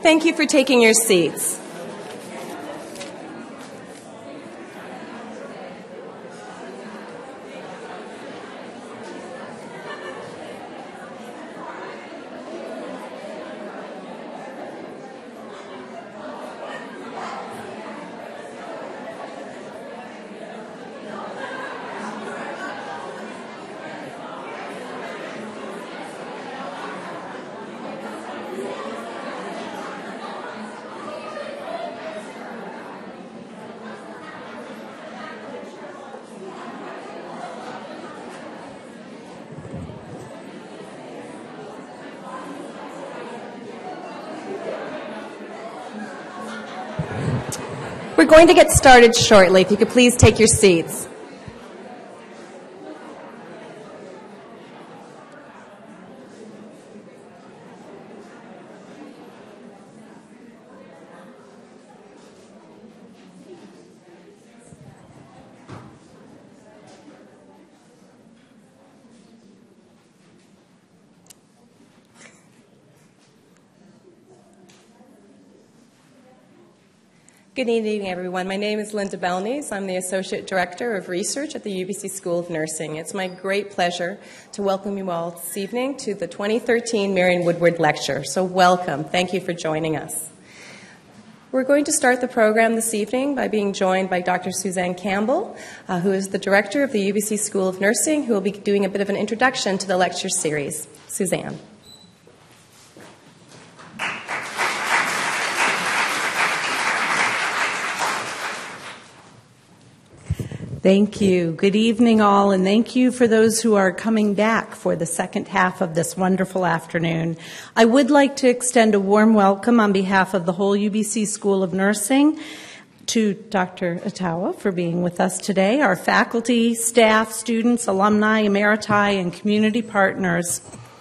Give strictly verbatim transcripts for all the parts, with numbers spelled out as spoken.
Thank you for taking your seats. We're going to get started shortly. If you could please take your seats. Good evening, everyone. My name is Linda Belnies. I'm the Associate Director of Research at the U B C School of Nursing. It's my great pleasure to welcome you all this evening to the twenty thirteen Marion Woodward Lecture. So welcome. Thank you for joining us. We're going to start the program this evening by being joined by Doctor Suzanne Campbell, uh, who is the Director of the U B C School of Nursing, who will be doing a bit of an introduction to the lecture series. Suzanne. Thank you. Good evening, all, and thank you for those who are coming back for the second half of this wonderful afternoon. I would like to extend a warm welcome on behalf of the whole U B C School of Nursing to Doctor Etowa for being with us today, our faculty, staff, students, alumni, emeriti, and community partners.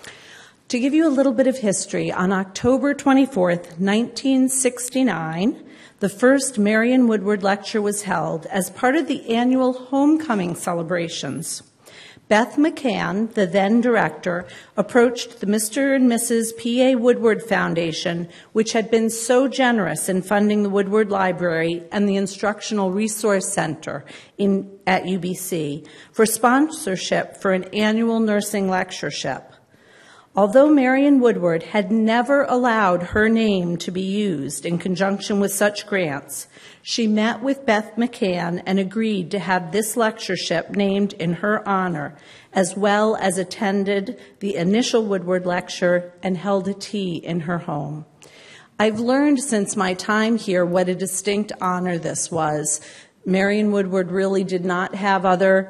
To give you a little bit of history, on October twenty-fourth, nineteen sixty-nine, the first Marion Woodward Lecture was held as part of the annual homecoming celebrations. Beth McCann, the then director, approached the Mister and Missus P A Woodward Foundation, which had been so generous in funding the Woodward Library and the Instructional Resource Center in, at U B C, for sponsorship for an annual nursing lectureship. Although Marion Woodward had never allowed her name to be used in conjunction with such grants, she met with Beth McCann and agreed to have this lectureship named in her honor, as well as attended the initial Woodward Lecture and held a tea in her home. I've learned since my time here what a distinct honor this was. Marion Woodward really did not have other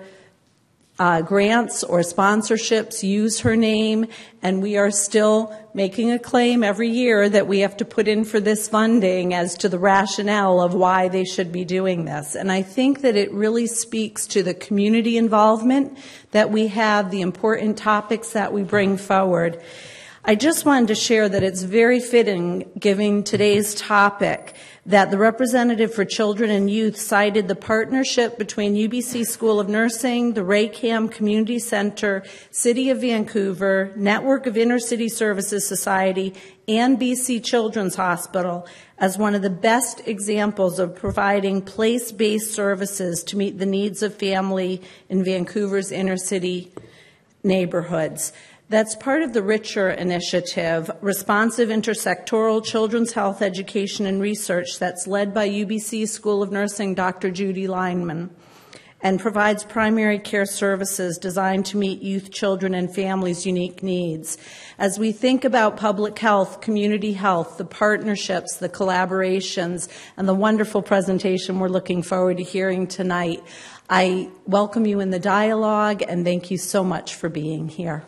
Uh, grants or sponsorships use her name, and we are still making a claim every year that we have to put in for this funding as to the rationale of why they should be doing this. And I think that it really speaks to the community involvement that we have, the important topics that we bring forward. I just wanted to share that it's very fitting, given today's topic, that the representative for children and youth cited the partnership between U B C School of Nursing, the Raycam Community Center, City of Vancouver, Network of Inner City Services Society, and B C Children's Hospital as one of the best examples of providing place-based services to meet the needs of family in Vancouver's inner city neighborhoods. That's part of the Richer initiative, responsive intersectoral children's health education and research that's led by U B C School of Nursing Doctor Judy Lineman, and provides primary care services designed to meet youth, children, and families' unique needs. As we think about public health, community health, the partnerships, the collaborations, and the wonderful presentation we're looking forward to hearing tonight, I welcome you in the dialogue and thank you so much for being here.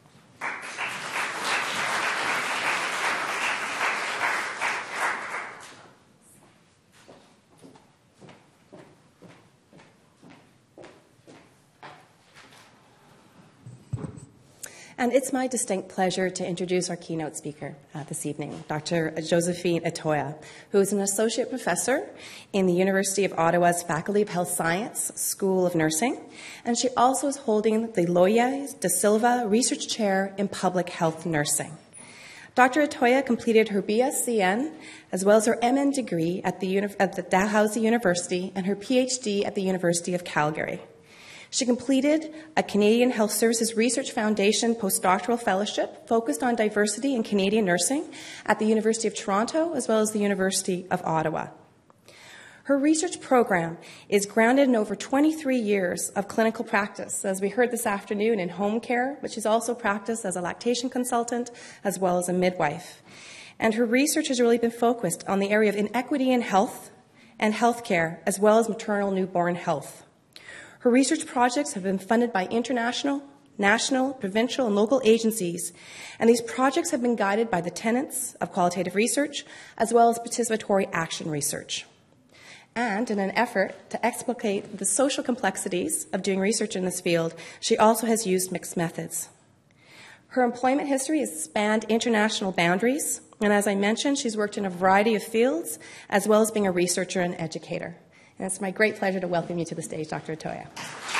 And it's my distinct pleasure to introduce our keynote speaker uh, this evening, Doctor Josephine Etowa, who is an associate professor in the University of Ottawa's Faculty of Health Science School of Nursing, and she also is holding the Loyer DaSilva Research Chair in Public Health Nursing. Doctor Etowa completed her B S C N as well as her M N degree at the, uni- at the Dalhousie University and her P H D at the University of Calgary. She completed a Canadian Health Services Research Foundation postdoctoral fellowship focused on diversity in Canadian nursing at the University of Toronto as well as the University of Ottawa. Her research program is grounded in over twenty-three years of clinical practice, as we heard this afternoon, in home care, but she's also practiced as a lactation consultant as well as a midwife. And her research has really been focused on the area of inequity in health and healthcare, as well as maternal newborn health. Her research projects have been funded by international, national, provincial, and local agencies, and these projects have been guided by the tenets of qualitative research as well as participatory action research. And in an effort to explicate the social complexities of doing research in this field, she also has used mixed methods. Her employment history has spanned international boundaries, and as I mentioned, she's worked in a variety of fields, as well as being a researcher and educator. And it's my great pleasure to welcome you to the stage, Doctor Etowa.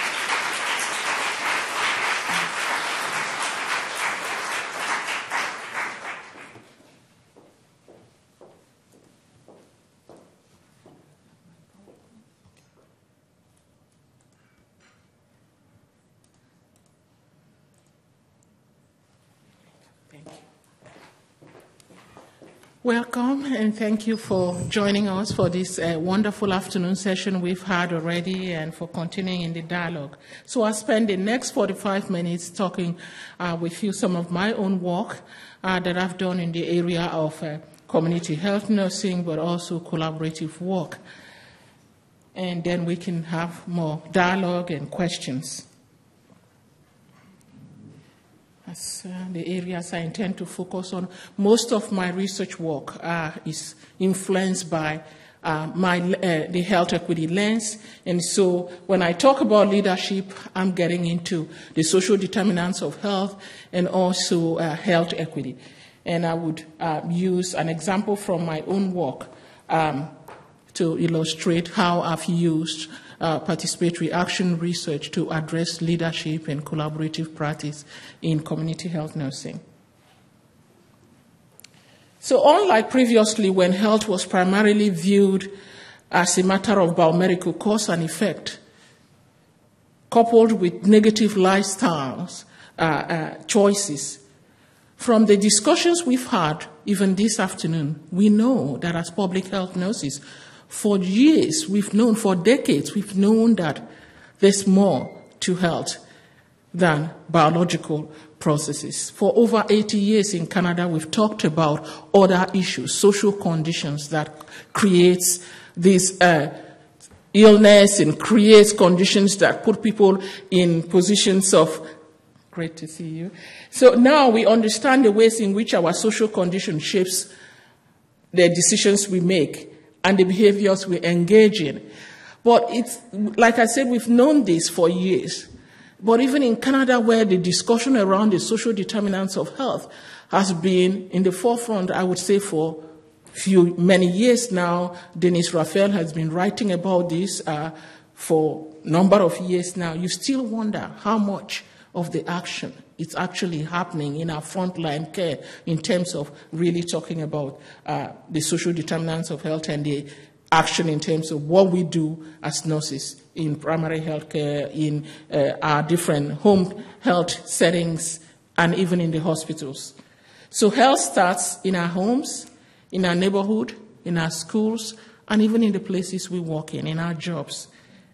Welcome, and thank you for joining us for this uh, wonderful afternoon session we've had already and for continuing in the dialogue. So I'll spend the next forty-five minutes talking uh, with you some of my own work uh, that I've done in the area of uh, community health nursing, but also collaborative work. And then we can have more dialogue and questions. As uh, the areas I intend to focus on, most of my research work uh, is influenced by uh, my, uh, the health equity lens. And so when I talk about leadership, I'm getting into the social determinants of health and also uh, health equity. And I would uh, use an example from my own work um, to illustrate how I've used Uh, participatory action research to address leadership and collaborative practice in community health nursing. So unlike previously when health was primarily viewed as a matter of biomedical cause and effect, coupled with negative lifestyles uh, uh, choices, from the discussions we've had even this afternoon, we know that as public health nurses, for years, we've known, for decades, we've known that there's more to health than biological processes. For over eighty years in Canada, we've talked about other issues, social conditions that creates this uh, illness and creates conditions that put people in positions of, great to see you. So now we understand the ways in which our social condition shapes the decisions we make and the behaviors we engage in. But it's, like I said, we've known this for years. But even in Canada, where the discussion around the social determinants of health has been in the forefront, I would say for few, many years now, Denise Raphael has been writing about this uh, for a number of years now, you still wonder how much of the action is actually happening in our frontline care in terms of really talking about uh, the social determinants of health and the action in terms of what we do as nurses in primary health care, in uh, our different home health settings, and even in the hospitals. So health starts in our homes, in our neighborhood, in our schools, and even in the places we work in, in our jobs.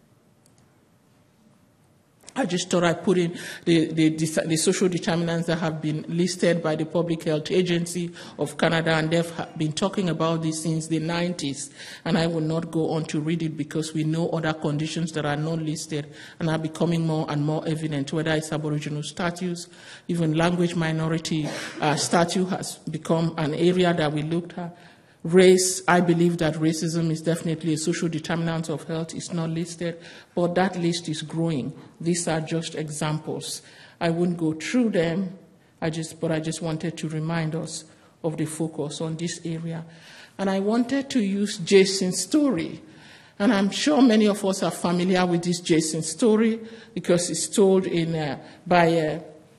I just thought I'd put in the, the, the social determinants that have been listed by the Public Health Agency of Canada, and they've been talking about this since the nineties. And I will not go on to read it because we know other conditions that are not listed and are becoming more and more evident, whether it's Aboriginal status, even language minority uh, status has become an area that we looked at. Race, I believe that racism is definitely a social determinant of health. It's not listed, but that list is growing. These are just examples. I wouldn't go through them, I just, but I just wanted to remind us of the focus on this area. And I wanted to use Jason's story. And I'm sure many of us are familiar with this Jason story because it's told in, uh, by uh,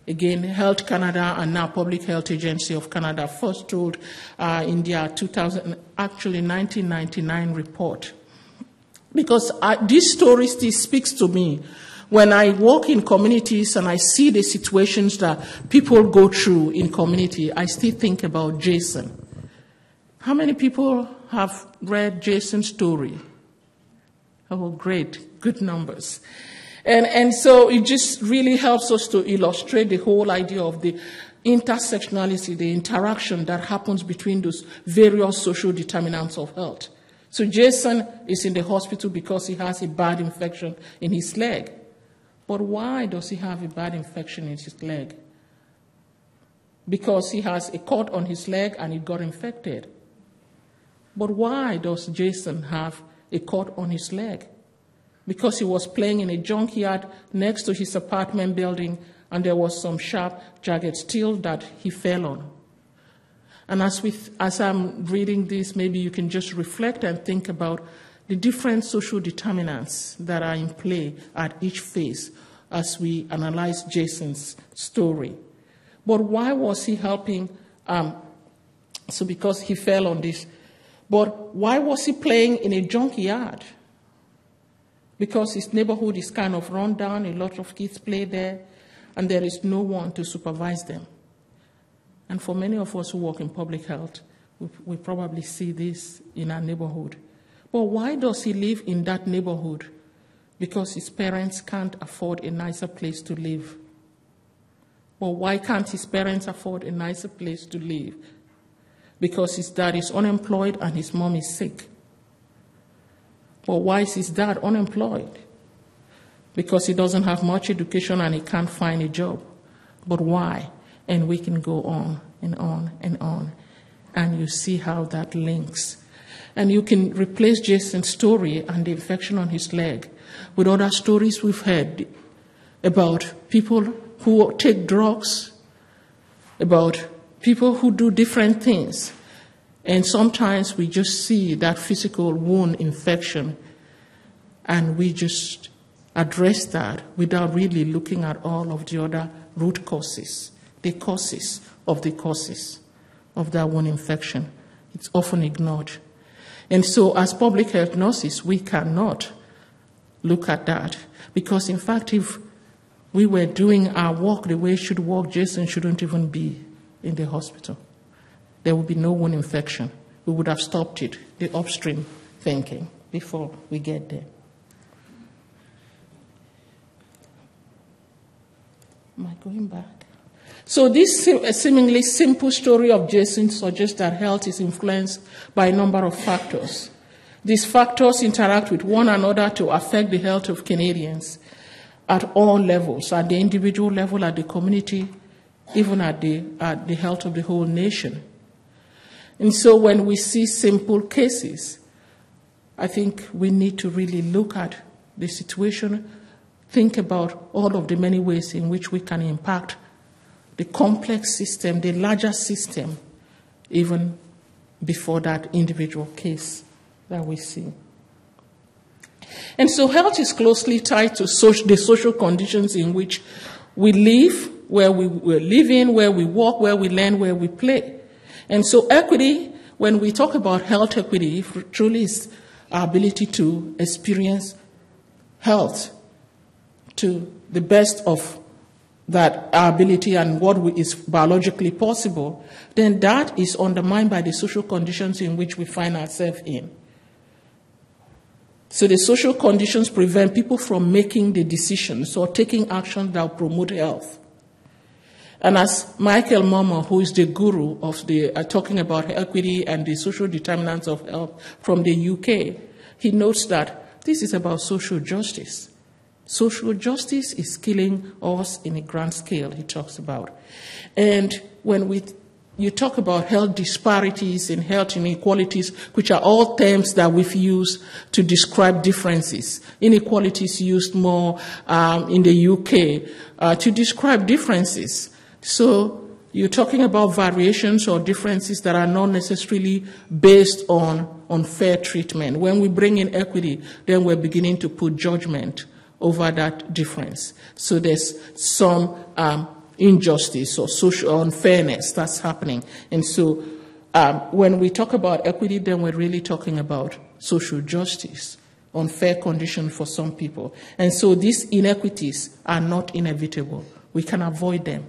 Again, Health Canada and now Public Health Agency of Canada first told uh, in their two thousand, actually nineteen ninety-nine report. Because I, this story still speaks to me. When I walk in communities and I see the situations that people go through in community, I still think about Jason. How many people have read Jason's story? Oh, great, good numbers. And, and so it just really helps us to illustrate the whole idea of the intersectionality, the interaction that happens between those various social determinants of health. So Jason is in the hospital because he has a bad infection in his leg. But why does he have a bad infection in his leg? Because he has a cut on his leg and it got infected. But why does Jason have a cut on his leg? Because he was playing in a junkyard next to his apartment building and there was some sharp, jagged steel that he fell on. And as, we, as I'm reading this, maybe you can just reflect and think about the different social determinants that are in play at each phase as we analyze Jason's story. But why was he helping? Um, so because he fell on this. But why was he playing in a junkyard? Because his neighborhood is kind of run down, a lot of kids play there, and there is no one to supervise them. And for many of us who work in public health, we, we probably see this in our neighborhood. But why does he live in that neighborhood? Because his parents can't afford a nicer place to live. Well, why can't his parents afford a nicer place to live? Because his dad is unemployed and his mom is sick. Well, why is his dad unemployed? Because he doesn't have much education and he can't find a job. But why? And we can go on and on and on. And you see how that links. And you can replace Jason's story and the infection on his leg with other stories we've heard about people who take drugs, about people who do different things. And sometimes we just see that physical wound infection and we just address that without really looking at all of the other root causes, the causes of the causes of that wound infection. It's often ignored. And so as public health nurses, we cannot look at that because, in fact, if we were doing our work the way it should work, Jason shouldn't even be in the hospital. There would be no wound infection. We would have stopped it, the upstream thinking, before we get there. Am I going back? So this seemingly simple story of Jason suggests that health is influenced by a number of factors. These factors interact with one another to affect the health of Canadians at all levels, at the individual level, at the community, even at the, at the health of the whole nation. And so when we see simple cases, I think we need to really look at the situation, think about all of the many ways in which we can impact the complex system, the larger system, even before that individual case that we see. And so health is closely tied to social, the social conditions in which we live, where we, we live in, where we work, where we learn, where we play. And so equity, when we talk about health equity, it truly is our ability to experience health to the best of that our ability and what we, is biologically possible, then that is undermined by the social conditions in which we find ourselves in. So the social conditions prevent people from making the decisions or taking actions that will promote health. And as Michael Momo, who is the guru of the uh, talking about equity and the social determinants of health from the U K, he notes that this is about social justice. Social justice is killing us in a grand scale, he talks about. And when we, you talk about health disparities and health inequalities, which are all terms that we've used to describe differences. Inequalities used more um, in the U K uh, to describe differences. So you're talking about variations or differences that are not necessarily based on unfair treatment. When we bring in equity, then we're beginning to put judgment over that difference. So there's some um, injustice or social unfairness that's happening. And so um, when we talk about equity, then we're really talking about social justice, unfair conditions for some people. And so these inequities are not inevitable. We can avoid them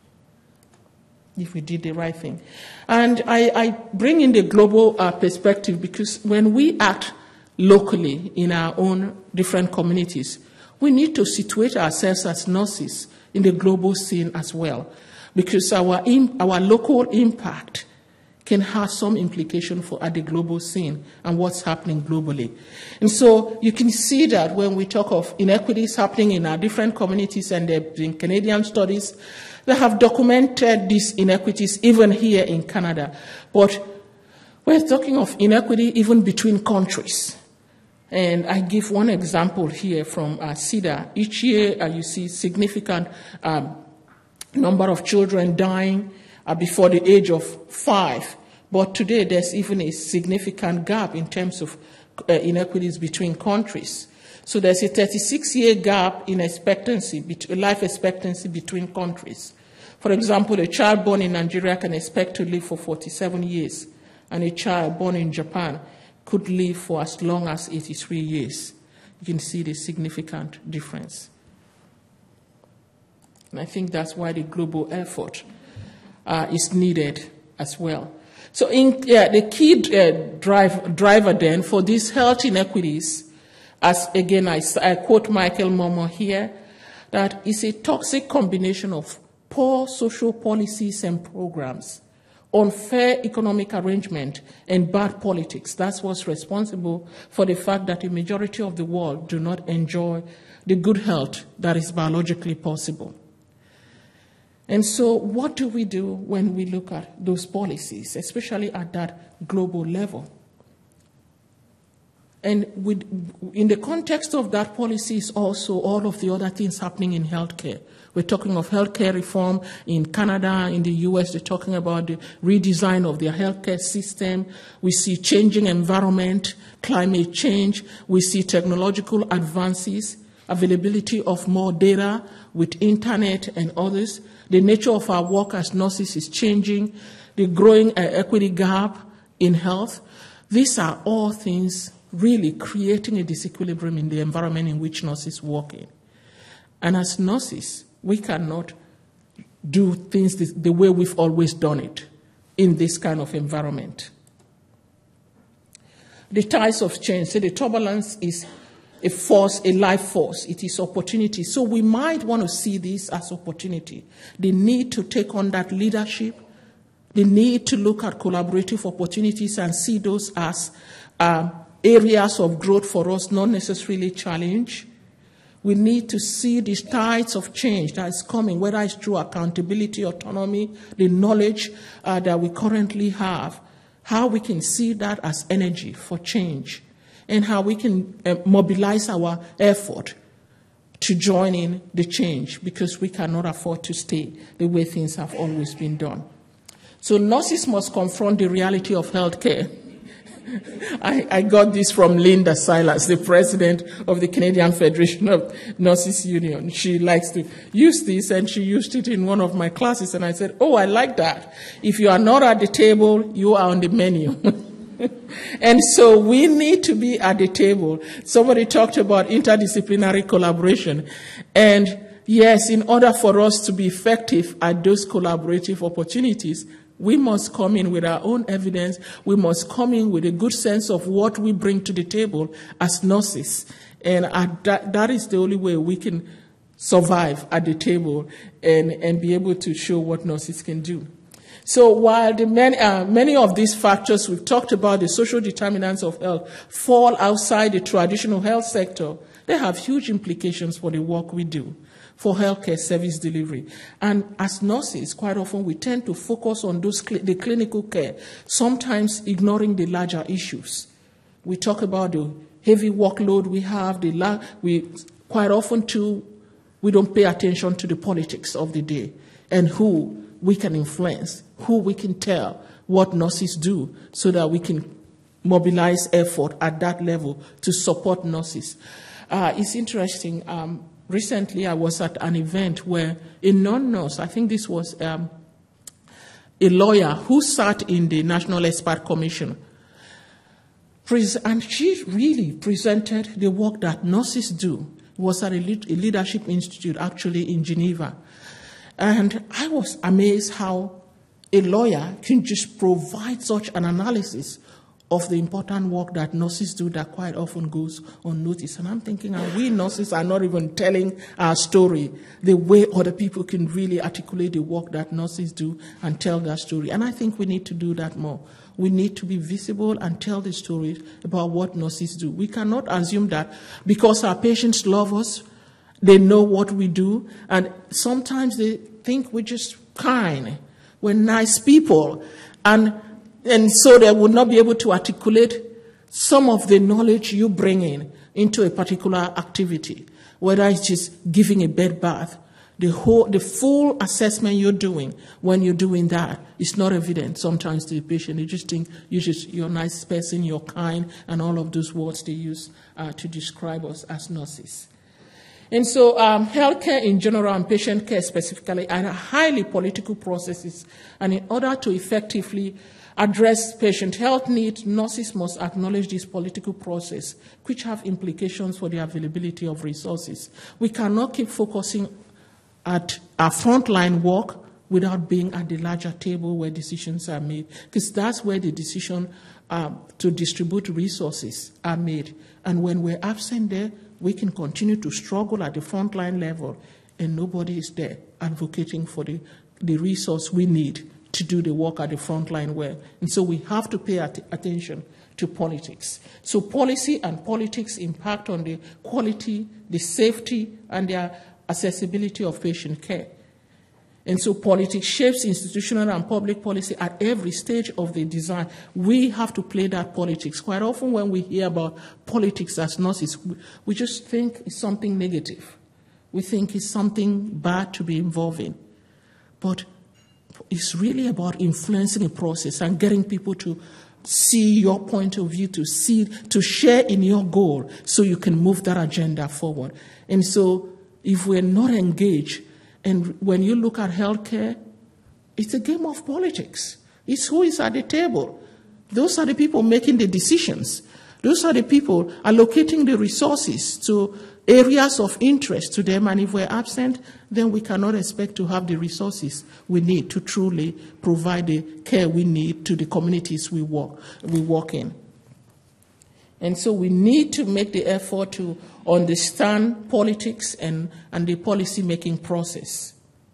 if we did the right thing. And I, I bring in the global uh, perspective because when we act locally in our own different communities, we need to situate ourselves as nurses in the global scene as well, because our, in, our local impact can have some implication for at the global scene and what's happening globally. And so you can see that when we talk of inequities happening in our different communities, and there have been Canadian studies that have documented these inequities even here in Canada. But we're talking of inequity even between countries. And I give one example here from uh, C D A. Each year uh, you see significant um, number of children dying uh, before the age of five. But today there's even a significant gap in terms of uh, inequities between countries. So there's a thirty-six year gap in expectancy, life expectancy between countries. For example, a child born in Nigeria can expect to live for forty-seven years, and a child born in Japan could live for as long as eighty-three years. You can see the significant difference. And I think that's why the global effort uh, is needed as well. So in, yeah, the key uh, drive, driver then for these health inequities, as again I, I quote Michael Momo here, that is a toxic combination of poor social policies and programs, unfair economic arrangement, and bad politics. That's what's responsible for the fact that a majority of the world do not enjoy the good health that is biologically possible. And so what do we do when we look at those policies, especially at that global level? And with, in the context of that policy is also all of the other things happening in healthcare. We're talking of healthcare reform in Canada, in the U S, they're talking about the redesign of their healthcare system. We see changing environment, climate change. We see technological advances, availability of more data with internet and others. The nature of our work as nurses is changing. The growing uh, equity gap in health. These are all things really creating a disequilibrium in the environment in which nurses work in. And as nurses, we cannot do things the, the way we've always done it in this kind of environment. The tides of change, so the turbulence is a force, a life force. It is opportunity. So we might want to see this as opportunity. The need to take on that leadership, the need to look at collaborative opportunities and see those as uh, areas of growth for us, not necessarily challenge. We need to see the tides of change that is coming, whether it's through accountability, autonomy, the knowledge uh, that we currently have, how we can see that as energy for change, and how we can uh, mobilize our effort to join in the change, because we cannot afford to stay the way things have always been done. So nurses must confront the reality of healthcare. I, I got this from Linda Silas, the president of the Canadian Federation of Nurses Union. She likes to use this, and she used it in one of my classes, and I said, oh, I like that. If you are not at the table, you are on the menu. And so we need to be at the table. Somebody talked about interdisciplinary collaboration. And yes, in order for us to be effective at those collaborative opportunities, we must come in with our own evidence. We must come in with a good sense of what we bring to the table as nurses. And that, that is the only way we can survive at the table and, and be able to show what nurses can do. So while the many, uh, many of these factors we've talked about, the social determinants of health, fall outside the traditional health sector, they have huge implications for the work we do, for healthcare service delivery. And as nurses, quite often we tend to focus on those cl- the clinical care, sometimes ignoring the larger issues. We talk about the heavy workload we have, the la- we quite often too, we don't pay attention to the politics of the day and who we can influence, who we can tell what nurses do, so that we can mobilize effort at that level to support nurses. Uh, it's interesting. Um, recently I was at an event where a non-nurse, I think this was um, a lawyer who sat in the National Expert Commission, and she really presented the work that nurses do. It was at a leadership institute, actually, in Geneva. And I was amazed how a lawyer can just provide such an analysis of the important work that nurses do that quite often goes unnoticed. And I'm thinking, and we nurses are not even telling our story the way other people can really articulate the work that nurses do and tell their story. And I think we need to do that more. We need to be visible and tell the stories about what nurses do. We cannot assume that because our patients love us, they know what we do, and sometimes they think we're just kind, we're nice people, and and so they would not be able to articulate some of the knowledge you bring in into a particular activity, whether it's just giving a bed bath. The whole, the full assessment you're doing when you're doing that is not evident sometimes to the patient. They just think you just, you're a nice person, you're kind, and all of those words they use uh, to describe us as nurses. And so um, healthcare in general and patient care specifically are highly political processes, and in order to effectively address patient health needs, nurses must acknowledge this political process, which have implications for the availability of resources. We cannot keep focusing at our frontline work without being at the larger table where decisions are made, because that's where the decision uh, to distribute resources are made. And when we're absent there, we can continue to struggle at the frontline level, and nobody is there advocating for the, the resource we need to do the work at the frontline well. And so we have to pay at attention to politics. So policy and politics impact on the quality, the safety, and the accessibility of patient care. And so politics shapes institutional and public policy at every stage of the design. We have to play that politics. Quite often when we hear about politics as nurses, we just think it's something negative. We think it's something bad to be involved in. But it's really about influencing a process and getting people to see your point of view, to see, to share in your goal so you can move that agenda forward. And so if we're not engaged, and when you look at healthcare, it's a game of politics. It's who is at the table. Those are the people making the decisions. Those are the people allocating the resources to areas of interest to them, and if we're absent, then we cannot expect to have the resources we need to truly provide the care we need to the communities we work, we work in. And so we need to make the effort to understand politics and, and the policy-making process.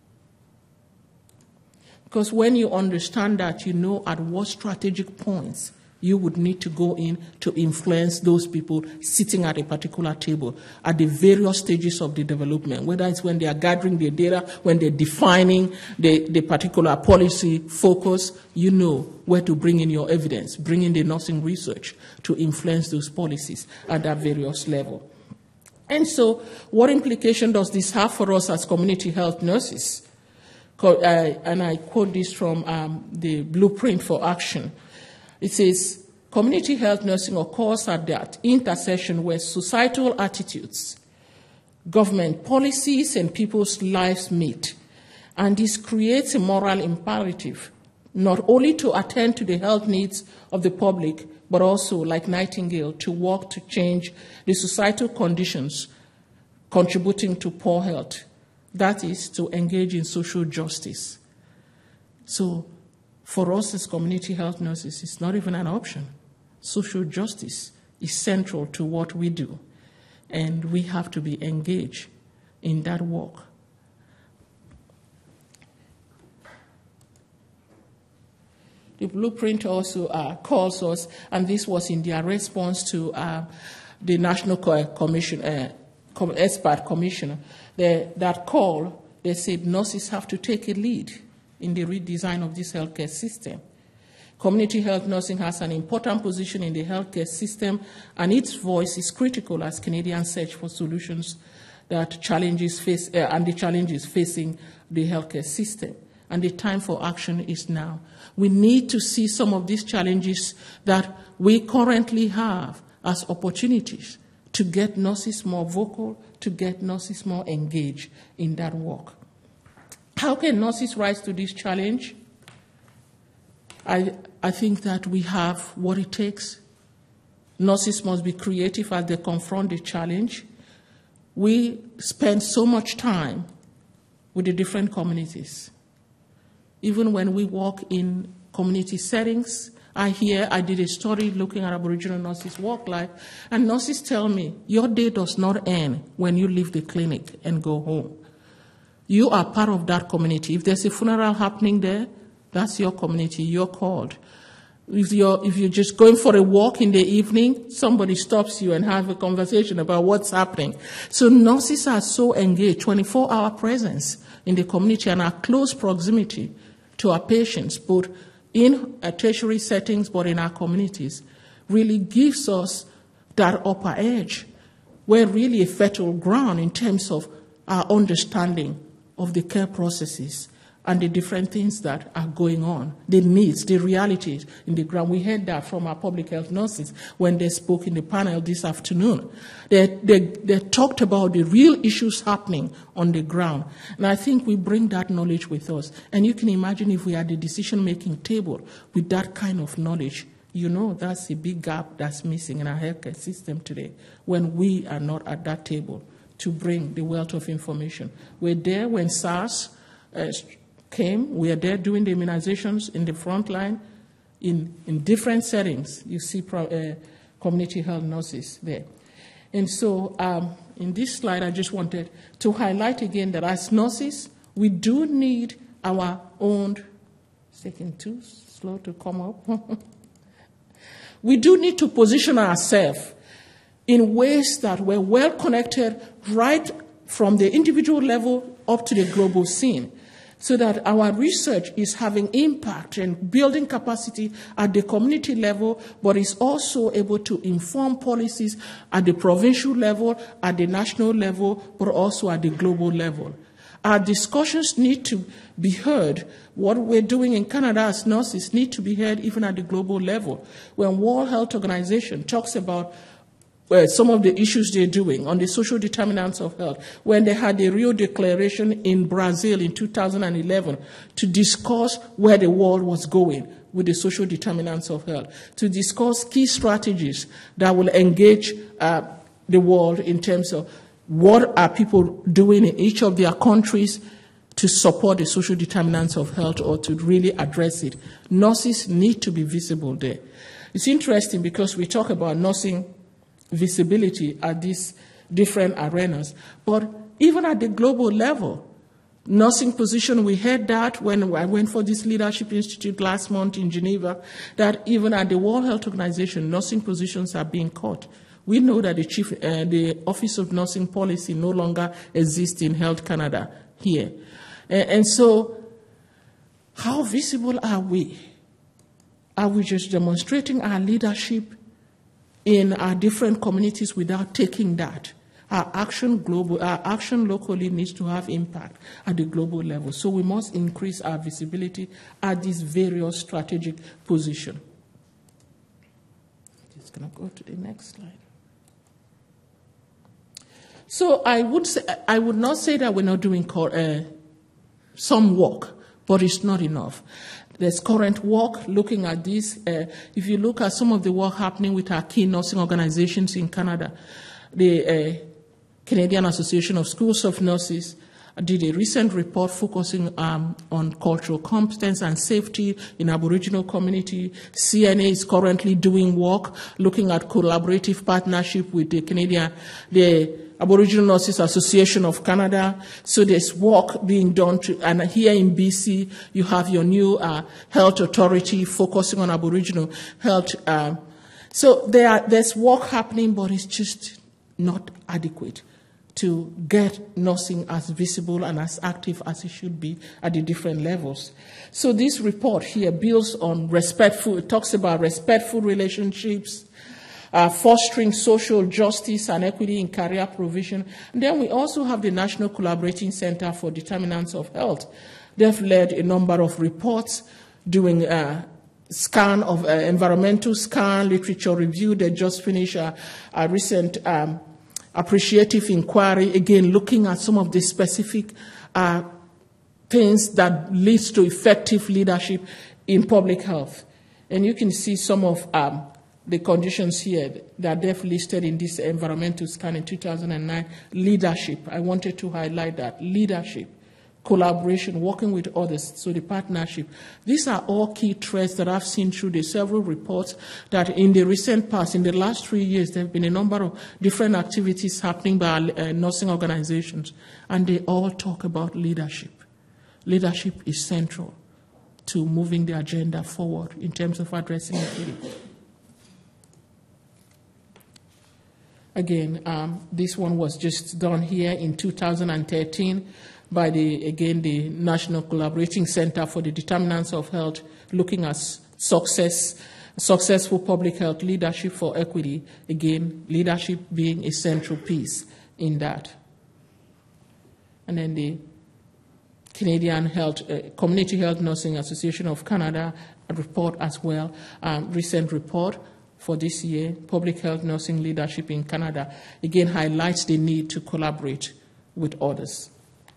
Because when you understand that, you know at what strategic points you would need to go in to influence those people sitting at a particular table at the various stages of the development, whether it's when they are gathering the data, when they're defining the, the particular policy focus, you know where to bring in your evidence, bring in the nursing research to influence those policies at that various level. And so what implication does this have for us as community health nurses? And I quote this from um, the Blueprint for Action. It says, community health nursing occurs at that intersection where societal attitudes, government policies, and people's lives meet. And this creates a moral imperative, not only to attend to the health needs of the public, but also, like Nightingale, to work to change the societal conditions contributing to poor health. That is, to engage in social justice. So, for us as community health nurses, it's not even an option. Social justice is central to what we do, and we have to be engaged in that work. The blueprint also uh, calls us, and this was in their response to uh, the National Commission, uh, Expert Commissioner, the, that call, they said nurses have to take a lead in the redesign of this healthcare system. Community health nursing has an important position in the healthcare system, and its voice is critical as Canadians search for solutions that challenges face, uh, and the challenges facing the healthcare system. And the time for action is now. We need to see some of these challenges that we currently have as opportunities to get nurses more vocal, to get nurses more engaged in that work. How can nurses rise to this challenge? I, I think that we have what it takes. Nurses must be creative as they confront the challenge. We spend so much time with the different communities. Even when we work in community settings, I hear, I did a study looking at Aboriginal nurses' work life, and nurses tell me, your day does not end when you leave the clinic and go home. You are part of that community. If there's a funeral happening there, that's your community, you're called. If you're, if you're just going for a walk in the evening, somebody stops you and have a conversation about what's happening. So nurses are so engaged, twenty-four hour presence in the community and our close proximity to our patients, both in uh, tertiary settings but in our communities, really gives us that upper edge. We're really a fertile ground in terms of our understanding of the care processes and the different things that are going on, the needs, the realities in the ground. We heard that from our public health nurses when they spoke in the panel this afternoon. They, they, they talked about the real issues happening on the ground. And I think we bring that knowledge with us. And you can imagine if we had the decision-making table with that kind of knowledge, you know that's a big gap that's missing in our healthcare system today when we are not at that table to bring the wealth of information. We're there when SARS uh, came. We are there doing the immunizations in the front line in, in different settings. You see pro, uh, community health nurses there. And so um, in this slide, I just wanted to highlight again that as nurses, we do need our own, it's taking too slow to come up. We do need to position ourselves in ways that we're well connected right from the individual level up to the global scene, so that our research is having impact and building capacity at the community level, but is also able to inform policies at the provincial level, at the national level, but also at the global level. Our discussions need to be heard. What we're doing in Canada as nurses need to be heard even at the global level. When World Health Organization talks about Well, some of the issues they're doing on the social determinants of health, when they had the Rio Declaration in Brazil in two thousand eleven to discuss where the world was going with the social determinants of health, to discuss key strategies that will engage uh, the world in terms of what are people doing in each of their countries to support the social determinants of health or to really address it. Nurses need to be visible there. It's interesting because we talk about nursing visibility at these different arenas. But even at the global level, nursing position, we heard that when I went for this Leadership Institute last month in Geneva, that even at the World Health Organization, nursing positions are being cut. We know that the, chief, uh, the Office of Nursing Policy no longer exists in Health Canada here. And, and so, how visible are we? Are we just demonstrating our leadership in our different communities without taking that? Our action global, our action locally needs to have impact at the global level. So we must increase our visibility at these various strategic positions. Just going to go to the next slide. So I would say, I would not say that we're not doing uh, some work, but it's not enough. There's current work looking at this. Uh, if you look at some of the work happening with our key nursing organizations in Canada, the uh, Canadian Association of Schools of Nurses did a recent report focusing um, on cultural competence and safety in Aboriginal community. C N A is currently doing work looking at collaborative partnership with the Canadian, the Aboriginal Nurses Association of Canada. So there's work being done to, and here in B C, you have your new uh, health authority focusing on Aboriginal health. Uh, so there are, there's work happening, but it's just not adequate to get nursing as visible and as active as it should be at the different levels. So this report here builds on respectful, it talks about respectful relationships, Uh, fostering social justice and equity in career provision. And then we also have the National Collaborating Center for Determinants of Health. They've led a number of reports doing uh, scan of uh, environmental scan, literature review. They just finished a, a recent um, appreciative inquiry, again looking at some of the specific uh, things that leads to effective leadership in public health. And you can see some of um, the conditions here that they've listed in this environmental scan in two thousand nine. Leadership, I wanted to highlight that. Leadership, collaboration, working with others, so the partnership. These are all key traits that I've seen through the several reports that in the recent past, in the last three years, there have been a number of different activities happening by uh, nursing organizations, and they all talk about leadership. Leadership is central to moving the agenda forward in terms of addressing equity. Again, um, this one was just done here in two thousand thirteen by the, again, the National Collaborating Center for the Determinants of Health, looking at success, successful public health leadership for equity. Again, leadership being a central piece in that. And then the Canadian Health, uh, Community Health Nursing Association of Canada, a report as well, um, recent report for this year, Public Health Nursing Leadership in Canada, again highlights the need to collaborate with others.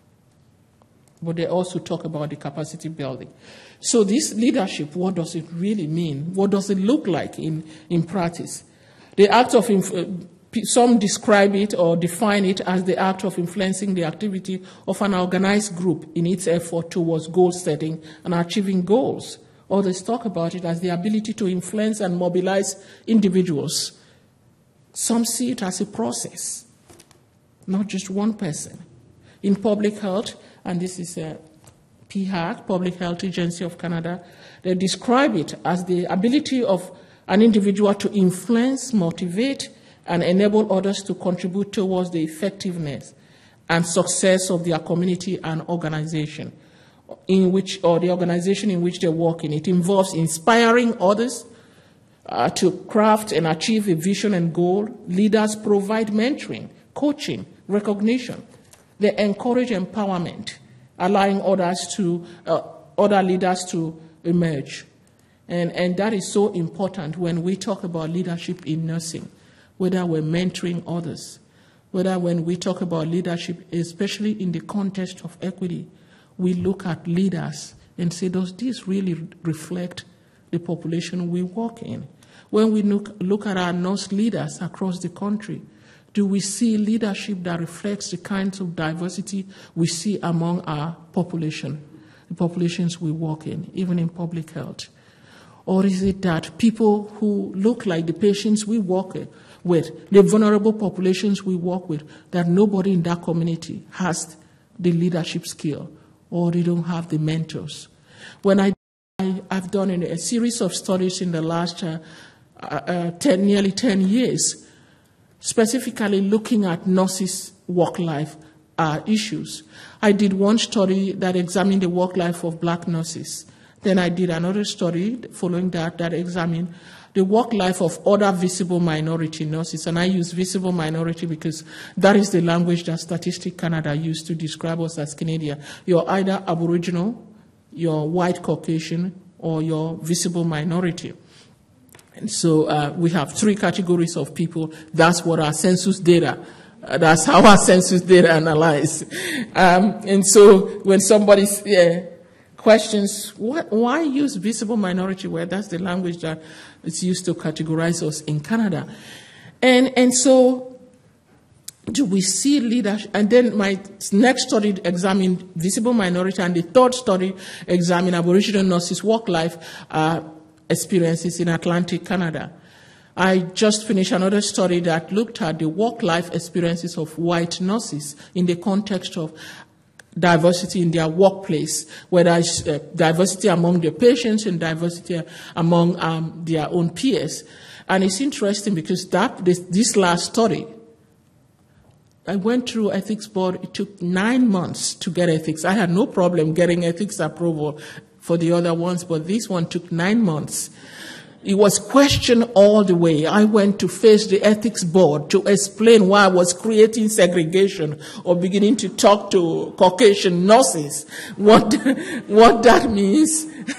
But they also talk about the capacity building. So this leadership, what does it really mean? What does it look like in, in practice? The act of, uh, some describe it or define it as the act of influencing the activity of an organized group in its effort towards goal setting and achieving goals. Others talk about it as the ability to influence and mobilize individuals. Some see it as a process, not just one person. In public health, and this is a P H A C, Public Health Agency of Canada, they describe it as the ability of an individual to influence, motivate, and enable others to contribute towards the effectiveness and success of their community and organization, in which, or the organization in which they work in. It involves inspiring others uh, to craft and achieve a vision and goal. Leaders provide mentoring, coaching, recognition. They encourage empowerment, allowing others to, uh, other leaders to emerge. And, and that is so important when we talk about leadership in nursing, whether we're mentoring others, whether when we talk about leadership, especially in the context of equity, we look at leaders and say, does this really reflect the population we work in? When we look, look at our nurse leaders across the country, do we see leadership that reflects the kinds of diversity we see among our population, the populations we work in, even in public health? Or is it that people who look like the patients we work with, the vulnerable populations we work with, that nobody in that community has the leadership skill, or they don't have the mentors? When I, I, I've done a series of studies in the last uh, uh, ten, nearly ten years, specifically looking at nurses' work-life uh, issues. I did one study that examined the work life of black nurses. Then I did another study following that that examined the work life of other visible minority nurses. And I use visible minority because that is the language that Statistics Canada used to describe us as Canadian. You're either Aboriginal, you're white Caucasian, or you're visible minority. And so uh, we have three categories of people. That's what our census data, uh, that's how our census data analyze. Um, and so when somebody uh, questions, what, why use visible minority? Well, that's the language that is used to categorize us in Canada. And, and so do we see leadership? And then my next study examined visible minority, and the third study examined Aboriginal nurses' work life uh, experiences in Atlantic Canada. I just finished another study that looked at the work-life experiences of white nurses in the context of diversity in their workplace, whether it's uh, diversity among their patients and diversity among um, their own peers. And it's interesting because that this, this last study, I went through ethics board. It took nine months to get ethics. I had no problem getting ethics approval for the other ones, but this one took nine months. It was questioned all the way. I went to face the ethics board to explain why I was creating segregation or beginning to talk to Caucasian nurses, what, what that means.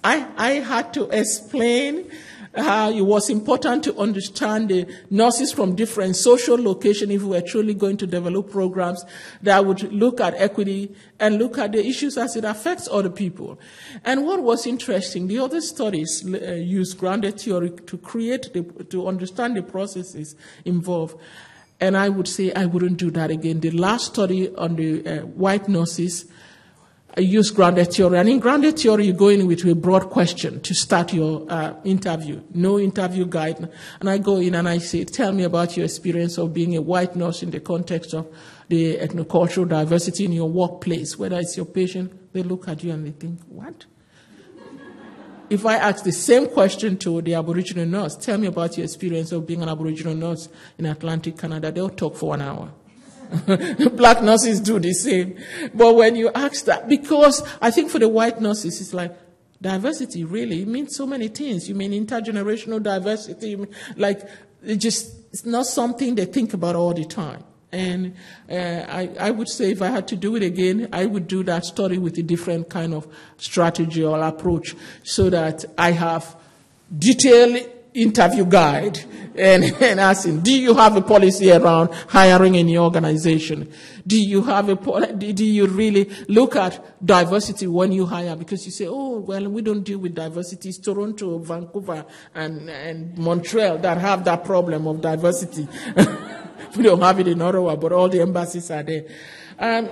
I, I had to explain how it was important to understand the nurses from different social locations if we were truly going to develop programs that would look at equity and look at the issues as it affects other people. And what was interesting, the other studies uh, use grounded theory to create, the, to understand the processes involved. And I would say I wouldn't do that again. The last study on the uh, white nurses, I use grounded theory. And in grounded theory, you go in with a broad question to start your uh, interview. No interview guide. And I go in and I say, tell me about your experience of being a white nurse in the context of the ethnocultural diversity in your workplace. Whether it's your patient, they look at you and they think, what? If I ask the same question to the Aboriginal nurse, tell me about your experience of being an Aboriginal nurse in Atlantic Canada, they'll talk for one hour. Black nurses do the same. But when you ask that, because I think for the white nurses, it's like, diversity really means so many things. You mean intergenerational diversity, like, it just, it's not something they think about all the time. And uh, I, I would say if I had to do it again, I would do that study with a different kind of strategy or approach so that I have detailed interview guide and, and asking, do you have a policy around hiring in your organization? Do you have a, do you really look at diversity when you hire? Because you say, oh, well, we don't deal with diversity. It's Toronto, Vancouver, and, and Montreal that have that problem of diversity. We don't have it in Ottawa, but all the embassies are there. Um,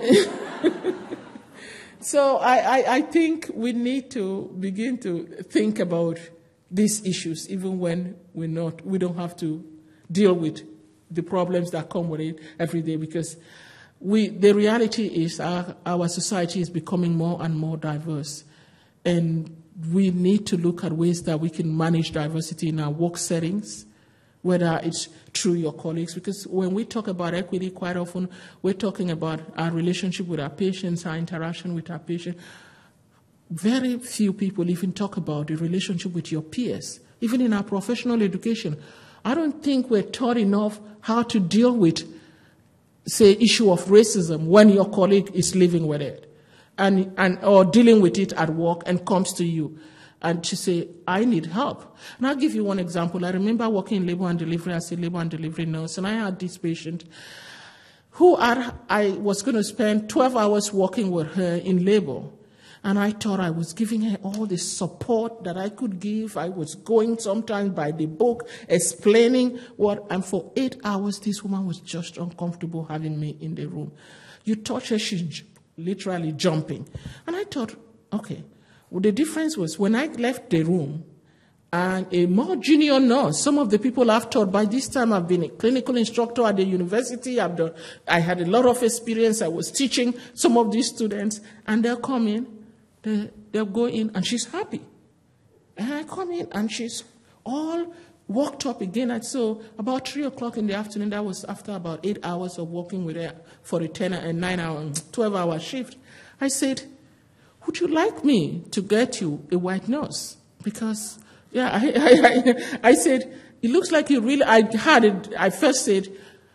so I, I, I think we need to begin to think about these issues, even when we're not, we don't have to deal with the problems that come with it every day, because we, the reality is our, our society is becoming more and more diverse. And we need to look at ways that we can manage diversity in our work settings, whether it's through your colleagues, because when we talk about equity, quite often we're talking about our relationship with our patients, our interaction with our patients. Very few people even talk about the relationship with your peers, even in our professional education. I don't think we're taught enough how to deal with, say, issue of racism when your colleague is living with it, and, and or dealing with it at work and comes to you and to say, I need help. And I'll give you one example. I remember working in labor and delivery as a labor and delivery nurse, and I had this patient who I, I was going to spend twelve hours working with her in labor. And I thought I was giving her all the support that I could give. I was going sometimes by the book, explaining what, and for eight hours, this woman was just uncomfortable having me in the room. You touch her, she's literally jumping. And I thought, okay, well, the difference was when I left the room, and a more junior nurse, some of the people I've taught, by this time I've been a clinical instructor at the university, I've done, I had a lot of experience, I was teaching some of these students, and they'll come in, They, they'll go in, and she's happy. And I come in, and she's all worked up again. And so about three o'clock in the afternoon, that was after about eight hours of working with her for a ten and nine hour, twelve hour shift. I said, would you like me to get you a white nurse? Because, yeah, I, I, I, I said, it looks like you really, I had it, I first said,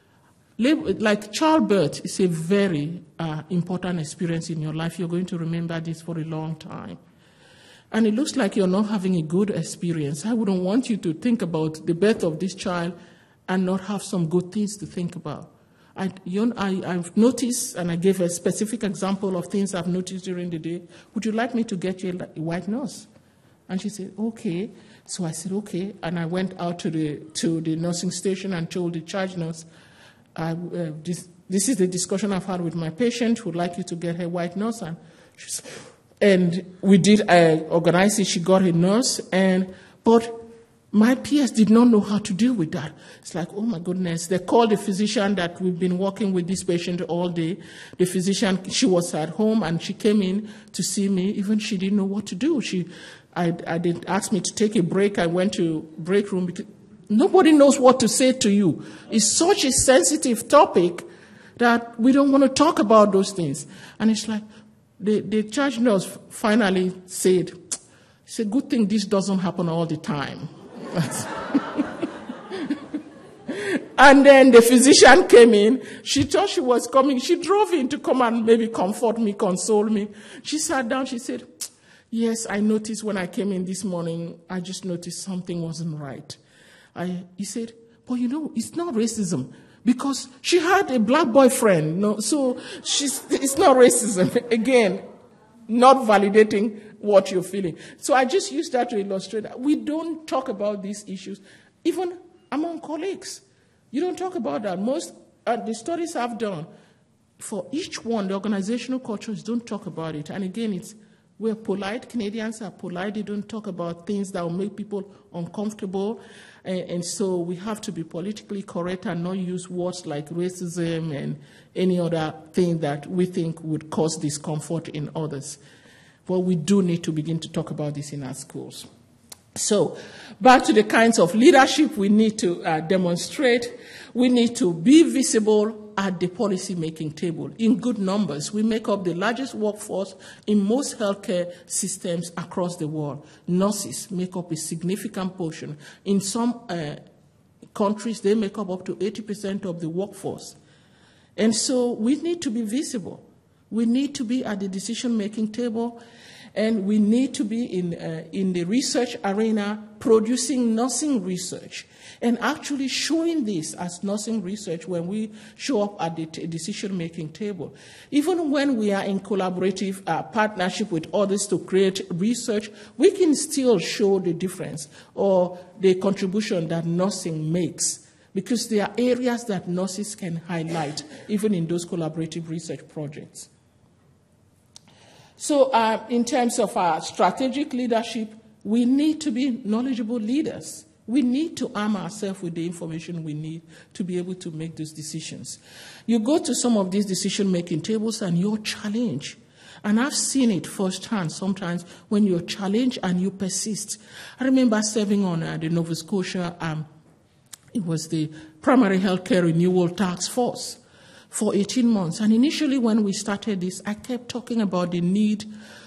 like childbirth is a very uh, important experience in your life. You're going to remember this for a long time. And it looks like you're not having a good experience. I wouldn't want you to think about the birth of this child and not have some good things to think about. I, you know, I, I've noticed, and I gave a specific example of things I've noticed during the day. Would you like me to get you a, a white nurse? And she said, okay. So I said, okay. And I went out to the, to the nursing station and told the charge nurse, I, uh, this, this is the discussion I've had with my patient, would like you to get her white nurse. And, she's, and we did uh, organize it. She got a nurse. And, but my peers did not know how to deal with that. It's like, oh, my goodness. They called the physician that we've been working with this patient all day. The physician, she was at home, and she came in to see me. Even she didn't know what to do. She, I, I did ask me to take a break. I went to break room because nobody knows what to say to you. It's such a sensitive topic that we don't want to talk about those things. And it's like, the, the charge nurse finally said, it's a good thing this doesn't happen all the time. And then the physician came in. She thought she was coming. She drove in to come and maybe comfort me, console me. She sat down. She said, Yes, I noticed when I came in this morning, I just noticed something wasn't right. I, he said, but you know, it's not racism because she had a black boyfriend. No, so she's, it's not racism. Again, not validating what you're feeling. So I just use that to illustrate that we don't talk about these issues, even among colleagues. You don't talk about that. Most uh, the studies I've done, for each one, the organizational cultures don't talk about it. And again, it's we're polite. Canadians are polite. They don't talk about things that will make people uncomfortable. And, and so we have to be politically correct and not use words like racism and any other thing that we think would cause discomfort in others. But we do need to begin to talk about this in our schools. So back to the kinds of leadership we need to uh, demonstrate. We need to be visible at the policy-making table in good numbers. We make up the largest workforce in most healthcare systems across the world. Nurses make up a significant portion. In some uh, countries, they make up up to eighty percent of the workforce. And so we need to be visible. We need to be at the decision-making table, and we need to be in, uh, in the research arena producing nursing research and actually showing this as nursing research when we show up at the decision-making table. Even when we are in collaborative uh, partnership with others to create research, we can still show the difference or the contribution that nursing makes, because there are areas that nurses can highlight even in those collaborative research projects. So uh, in terms of our strategic leadership, we need to be knowledgeable leaders. We need to arm ourselves with the information we need to be able to make those decisions. You go to some of these decision-making tables and you're challenged. And I've seen it firsthand sometimes when you're challenged and you persist. I remember serving on uh, the Nova Scotia, um, it was the Primary Healthcare Renewal Task Force for eighteen months. And initially when we started this, I kept talking about the need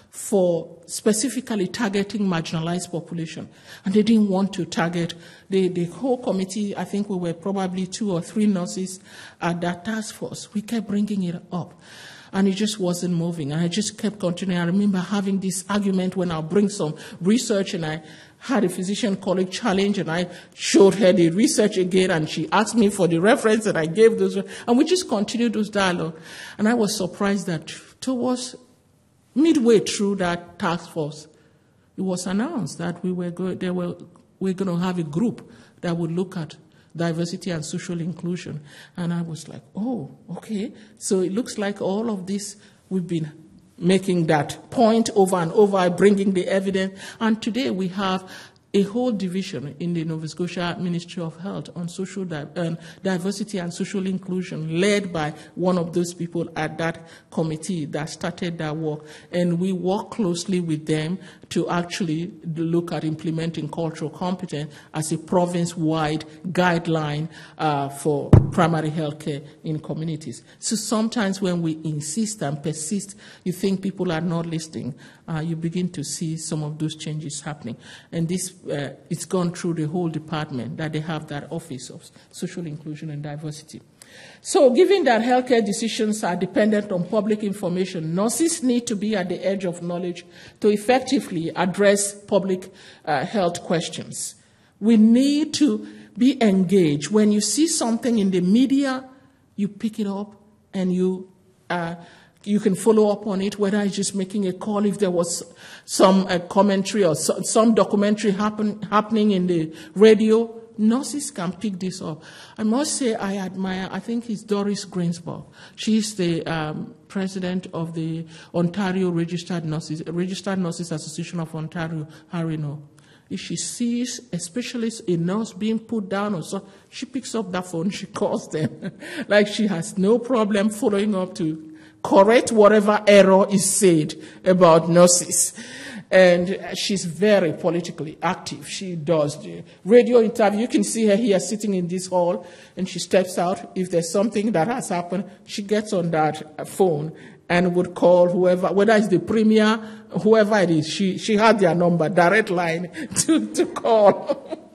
for specifically targeting marginalized population. And they didn't want to target the, the whole committee. I think we were probably two or three nurses at that task force. We kept bringing it up, and it just wasn't moving. And I just kept continuing. I remember having this argument when I'll bring some research, and I had a physician colleague challenge, and I showed her the research again, and she asked me for the reference, and I gave those, and we just continued those dialogue. And I was surprised that towards midway through that task force, it was announced that we were going, they were, we were going to have a group that would look at diversity and social inclusion. And I was like, oh, okay. So it looks like all of this, we've been making that point over and over, bringing the evidence. And today we have a whole division in the Nova Scotia Ministry of Health on social di- um, diversity and social inclusion, led by one of those people at that committee that started that work. And we work closely with them to actually look at implementing cultural competence as a province-wide guideline uh, for primary health care in communities. So sometimes when we insist and persist, you think people are not listening. Uh, you begin to see some of those changes happening. And this, uh, it's gone through the whole department that they have that Office of Social Inclusion and Diversity. So given that healthcare decisions are dependent on public information, nurses need to be at the edge of knowledge to effectively address public uh, health questions. We need to be engaged. When you see something in the media, you pick it up and you uh, you can follow up on it, whether it's just making a call, if there was some uh, commentary or so, some documentary happen, happening in the radio. Nurses can pick this up. I must say I admire, I think it's Doris Greensburg. She's the um, president of the Ontario Registered Nurses, Registered Nurses Association of Ontario, Harino. If she sees, especially a nurse being put down or so, she picks up that phone, she calls them. Like she has no problem following up to correct whatever error is said about nurses. And she's very politically active. She does the radio interview. You can see her here sitting in this hall, and she steps out. If there's something that has happened, she gets on that phone and would call whoever, whether it's the premier, whoever it is. She, she had their number, direct line to, to call.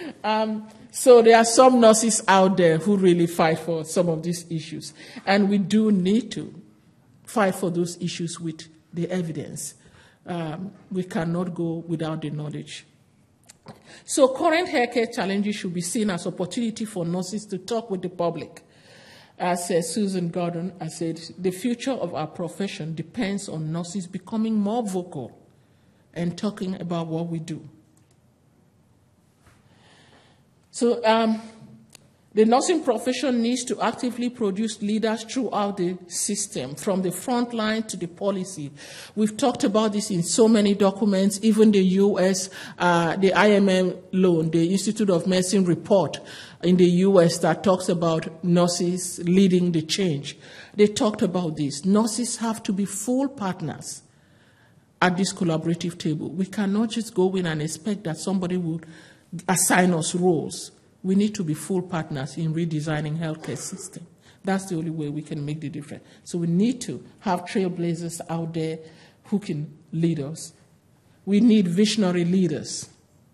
um, so there are some nurses out there who really fight for some of these issues. And we do need to fight for those issues with the evidence. um, we cannot go without the knowledge. So current healthcare challenges should be seen as opportunity for nurses to talk with the public. As uh, Susan Gordon has said, the future of our profession depends on nurses becoming more vocal and talking about what we do. So um, the nursing profession needs to actively produce leaders throughout the system, from the front line to the policy. We've talked about this in so many documents, even the U S, uh, the I M M loan, the Institute of Medicine report in the U S that talks about nurses leading the change. They talked about this. Nurses have to be full partners at this collaborative table. We cannot just go in and expect that somebody would assign us roles. We need to be full partners in redesigning healthcare system. That's the only way we can make the difference. So we need to have trailblazers out there who can lead us. We need visionary leaders.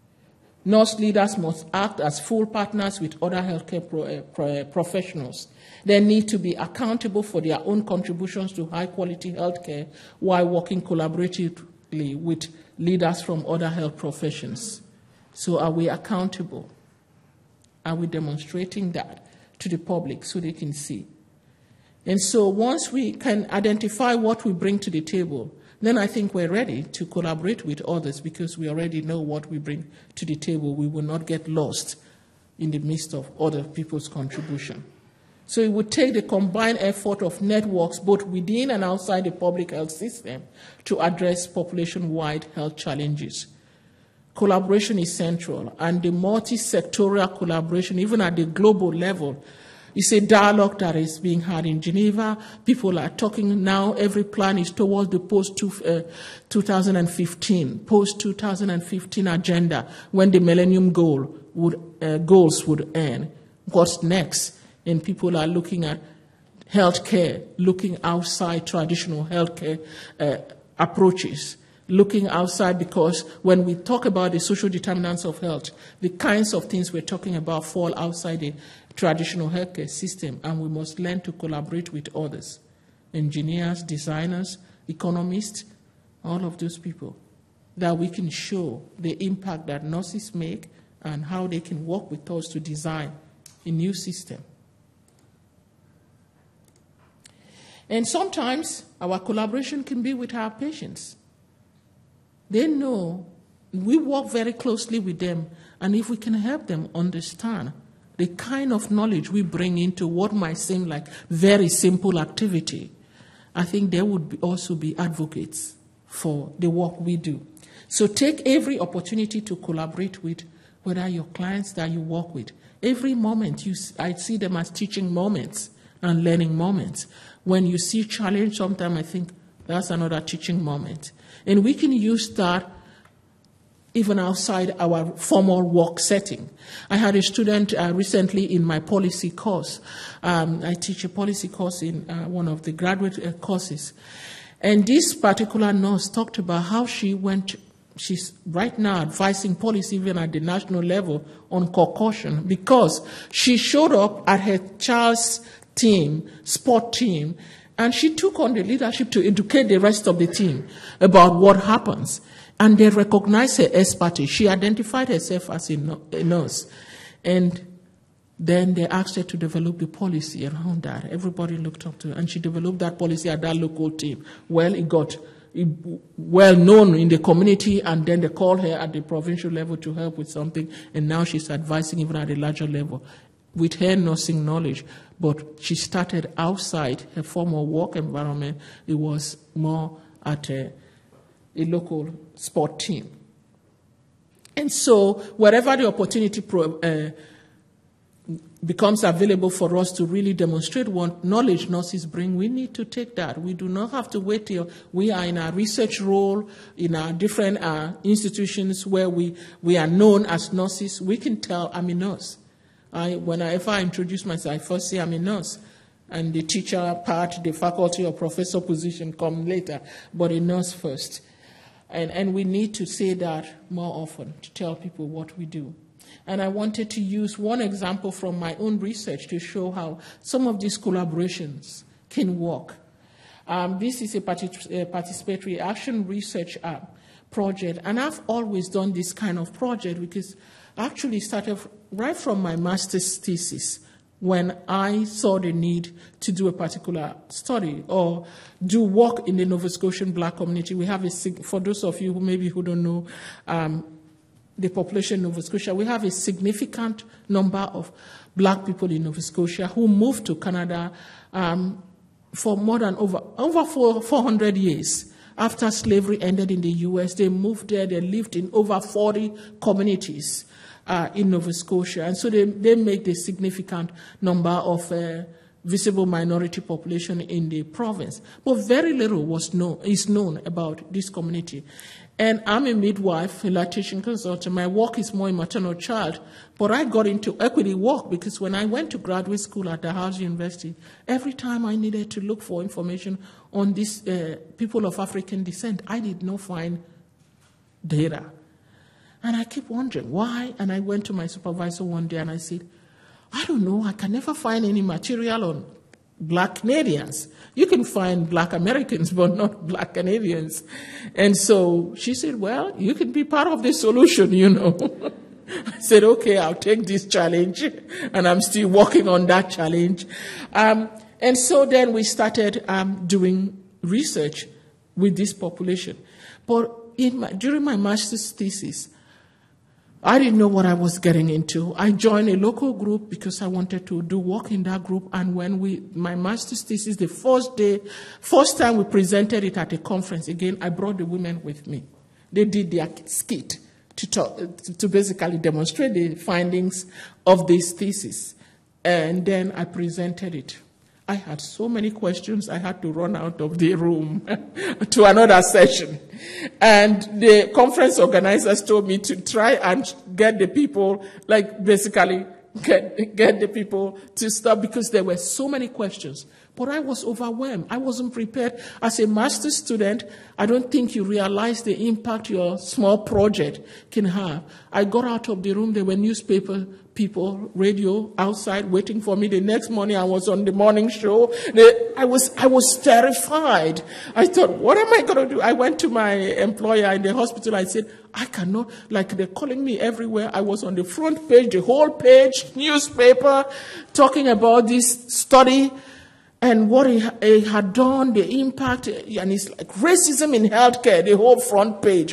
Nurse leaders must act as full partners with other healthcare pro, uh, pro, uh, professionals. They need to be accountable for their own contributions to high-quality healthcare while working collaboratively with leaders from other health professions. So are we accountable? Are we demonstrating that to the public so they can see? And so once we can identify what we bring to the table, then I think we're ready to collaborate with others because we already know what we bring to the table. We will not get lost in the midst of other people's contribution. So it would take the combined effort of networks both within and outside the public health system to address population-wide health challenges. Collaboration is central, and the multi-sectorial collaboration, even at the global level, is a dialogue that is being had in Geneva. People are talking now. Every plan is towards the post-two thousand fifteen, post-two thousand fifteen agenda, when the Millennium Goal would, uh, goals would end. What's next? And people are looking at healthcare, looking outside traditional healthcare uh, approaches. Looking outside, because when we talk about the social determinants of health, the kinds of things we're talking about fall outside the traditional healthcare system, and we must learn to collaborate with others, engineers, designers, economists, all of those people, that we can show the impact that nurses make and how they can work with us to design a new system. And sometimes our collaboration can be with our patients. They know we work very closely with them, and if we can help them understand the kind of knowledge we bring into what might seem like very simple activity, I think they would be also be advocates for the work we do. So take every opportunity to collaborate with, whether your clients that you work with. Every moment, you, I see them as teaching moments and learning moments. When you see challenge, sometimes I think that's another teaching moment. And we can use that even outside our formal work setting. I had a student uh, recently in my policy course. Um, I teach a policy course in uh, one of the graduate uh, courses. And this particular nurse talked about how she went, she's right now advising policy even at the national level on concussion, because she showed up at her child's team, sport team, and she took on the leadership to educate the rest of the team about what happens. And they recognized her expertise. She identified herself as a nurse. And then they asked her to develop the policy around that. Everybody looked up to her. And she developed that policy at that local team. Well, it got well known in the community, and then they called her at the provincial level to help with something. And now she's advising even at a larger level with her nursing knowledge. But she started outside her former work environment. It was more at a, a local sport team. And so wherever the opportunity pro, uh, becomes available for us to really demonstrate what knowledge nurses bring, we need to take that. We do not have to wait till we are in our research role, in our different uh, institutions where we, we are known as nurses. We can tell, I'm a nurse. I, whenever I introduce myself, I first say I'm a nurse. And the teacher part, the faculty or professor position come later, but a nurse first. And, and we need to say that more often to tell people what we do. And I wanted to use one example from my own research to show how some of these collaborations can work. Um, this is a partic- uh, participatory action research uh, project, and I've always done this kind of project because I actually started right from my master's thesis when I saw the need to do a particular study or do work in the Nova Scotian Black community. We have a, for those of you who maybe who don't know um, the population in Nova Scotia, we have a significant number of Black people in Nova Scotia who moved to Canada um, for more than over, over four, 400 years. After slavery ended in the U S, they moved there, they lived in over forty communities uh, in Nova Scotia. And so they, they make the significant number of uh, visible minority population in the province. But very little was known, is known about this community. And I'm a midwife, a lactation consultant. My work is more in maternal child, but I got into equity work because when I went to graduate school at Dalhousie University, every time I needed to look for information on these uh, people of African descent, I did not find data. And I keep wondering why, and I went to my supervisor one day and I said, I don't know, I can never find any material on Black Canadians. You can find Black Americans, but not Black Canadians. And so she said, well, you can be part of the solution, you know. I said, okay, I'll take this challenge. And I'm still working on that challenge. Um, and so then we started um, doing research with this population. But in my, during my master's thesis, I didn't know what I was getting into. I joined a local group because I wanted to do work in that group. And when we, my master's thesis, the first day, first time we presented it at a conference, again, I brought the women with me. They did their skit to talk, to basically demonstrate the findings of this thesis. And then I presented it. I had so many questions, I had to run out of the room to another session. And the conference organizers told me to try and get the people, like basically get, get the people to stop because there were so many questions. But I was overwhelmed. I wasn't prepared. As a master's student, I don't think you realize the impact your small project can have. I got out of the room. There were newspaper people, radio outside waiting for me. The next morning, I was on the morning show. The, I was I was terrified. I thought, what am I going to do? I went to my employer in the hospital. I said, I cannot, like they're calling me everywhere. I was on the front page, the whole page, newspaper, talking about this study and what he, he had done, the impact, and it's like racism in healthcare, the whole front page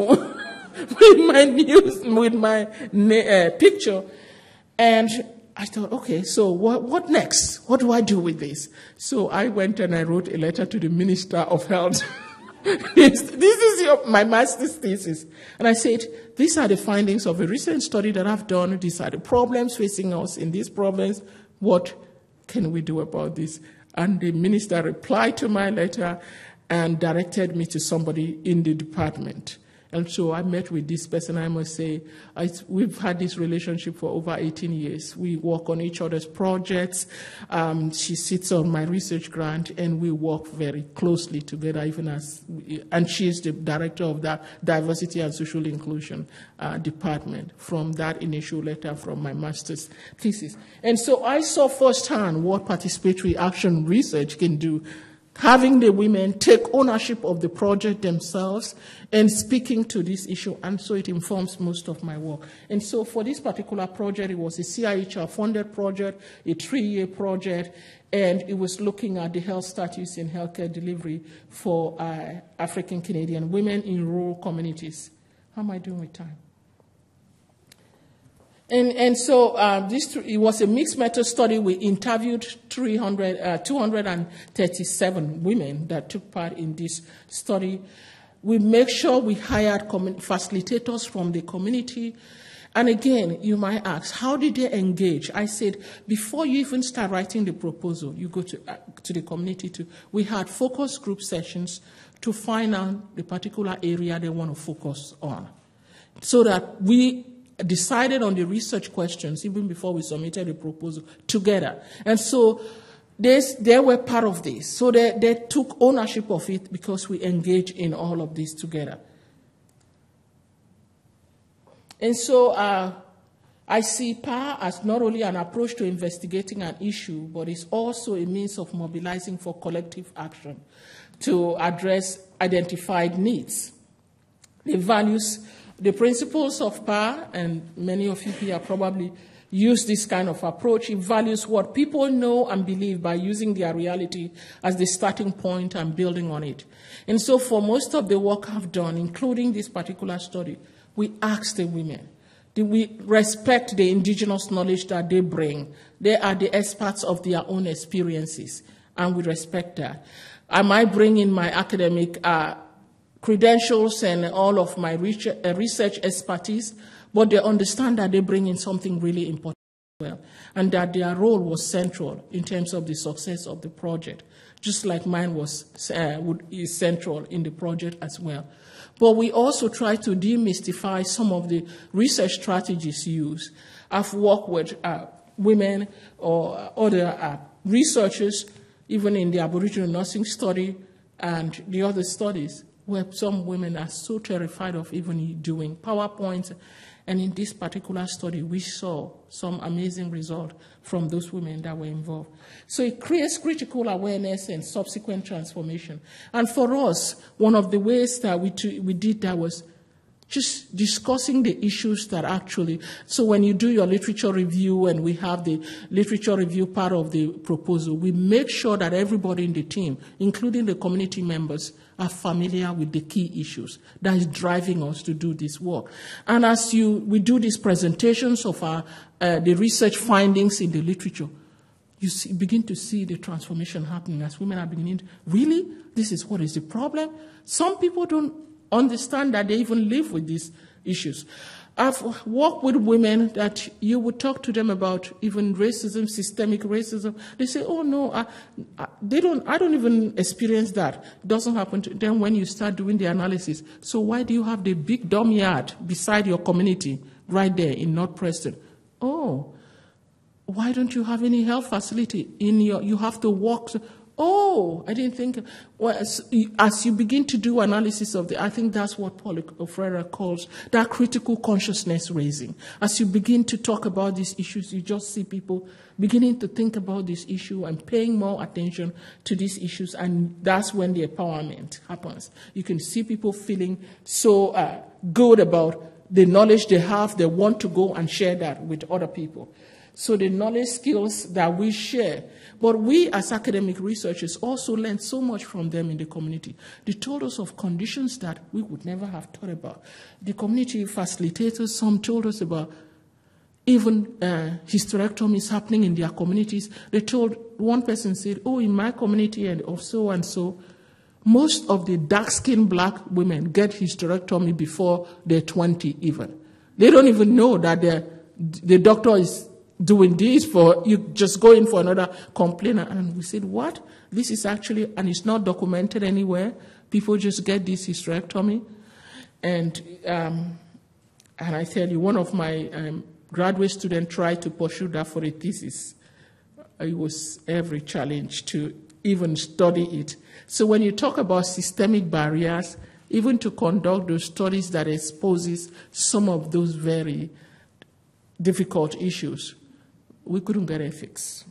with my news, with my uh, picture. And I thought, okay, so what, what next? What do I do with this? So I went and I wrote a letter to the Minister of Health. this, this is your, my master's thesis. And I said, these are the findings of a recent study that I've done. These are the problems facing us in these problems. What can we do about this? And the minister replied to my letter and directed me to somebody in the department. And so I met with this person. I must say, I, we've had this relationship for over eighteen years. We work on each other's projects. Um, she sits on my research grant, and we work very closely together, even as, and she is the director of that Diversity and Social Inclusion uh, department from that initial letter from my master's thesis. And so I saw firsthand what participatory action research can do. Having the women take ownership of the project themselves and speaking to this issue, and so it informs most of my work. And so for this particular project, it was a C I H R-funded project, a three-year project, and it was looking at the health status and healthcare delivery for uh, African Canadian women in rural communities. How am I doing with time? And, and so uh, this, it was a mixed method study. We interviewed three hundred, uh, two hundred thirty-seven women that took part in this study. We make sure we hired facilitators from the community. And again, you might ask, how did they engage? I said, before you even start writing the proposal, you go to, uh, to the community too. We had focus group sessions to find out the particular area they want to focus on, so that we decided on the research questions even before we submitted the proposal together. And so they, they were part of this. So they, they took ownership of it because we engaged in all of this together. And so uh, I see power as not only an approach to investigating an issue, but it's also a means of mobilizing for collective action to address identified needs. The values, the principles of power, and many of you here probably use this kind of approach. It values what people know and believe by using their reality as the starting point and building on it. And so for most of the work I've done, including this particular study, we asked the women, do we respect the indigenous knowledge that they bring? They are the experts of their own experiences, and we respect that. I might bring in my academic uh, credentials and all of my research, uh, research expertise, but they understand that they bring in something really important as well, and that their role was central in terms of the success of the project, just like mine was uh, would, is central in the project as well. But we also try to demystify some of the research strategies used. I've worked with uh, women or other uh, researchers, even in the Aboriginal nursing study and the other studies, where some women are so terrified of even doing PowerPoints. And in this particular study, we saw some amazing results from those women that were involved. So it creates critical awareness and subsequent transformation. And for us, one of the ways that we, we did that was just discussing the issues that actually, so when you do your literature review and we have the literature review part of the proposal, we make sure that everybody in the team, including the community members, are familiar with the key issues that is driving us to do this work. And as you, we do these presentations of our, uh, the research findings in the literature, you see, begin to see the transformation happening as women are beginning to, really? This is what is the problem? Some people don't understand that they even live with these issues. I've worked with women that you would talk to them about even racism, systemic racism. They say, oh, no, I, I, they don't, I don't even experience that. It doesn't happen to them when you start doing the analysis. So why do you have the big dump yard beside your community right there in North Preston? Oh, why don't you have any health facility in your, you have to walk. To, Oh, I didn't think. Well, as, as you begin to do analysis of the, I think that's what Paulo Freire calls that critical consciousness raising. As you begin to talk about these issues, you just see people beginning to think about this issue and paying more attention to these issues, and that's when the empowerment happens. You can see people feeling so uh, good about the knowledge they have. They want to go and share that with other people. So the knowledge skills that we share, but we as academic researchers also learn so much from them in the community. They told us of conditions that we would never have thought about. The community facilitators, some told us about even uh, hysterectomies happening in their communities. They told, one person said, oh, in my community and of so and so, most of the dark-skinned black women get hysterectomy before they're twenty even. They don't even know that the doctor is doing this for, you just go in for another complaint. And we said, what? This is actually, and it's not documented anywhere. People just get this hysterectomy. And, um, and I tell you, one of my um, graduate students tried to pursue that for a thesis. It was every challenge to even study it. So when you talk about systemic barriers, even to conduct those studies that exposes some of those very difficult issues, we couldn't get ethics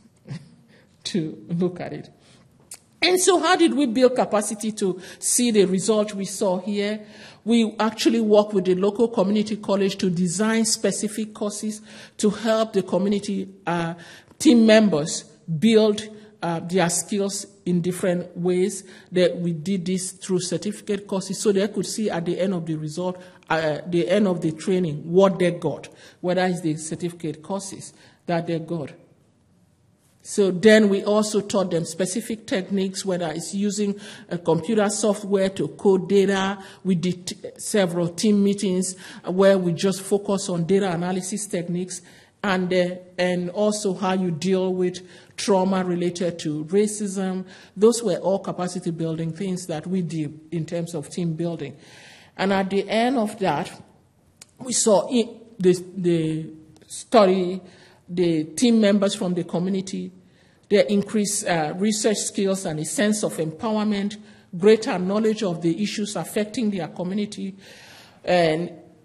to look at it. And so how did we build capacity to see the result we saw here? We actually worked with the local community college to design specific courses to help the community uh, team members build uh, their skills in different ways. That we did this through certificate courses so they could see at the end of the result, uh, the end of the training, what they got, whether it's the certificate courses that they got. So then we also taught them specific techniques, whether it's using a computer software to code data. We did t- several team meetings where we just focus on data analysis techniques, and uh, and also how you deal with trauma related to racism. Those were all capacity building things that we did in terms of team building. And at the end of that, we saw in the, the study, the team members from the community, their increased uh, research skills and a sense of empowerment, greater knowledge of the issues affecting their community, and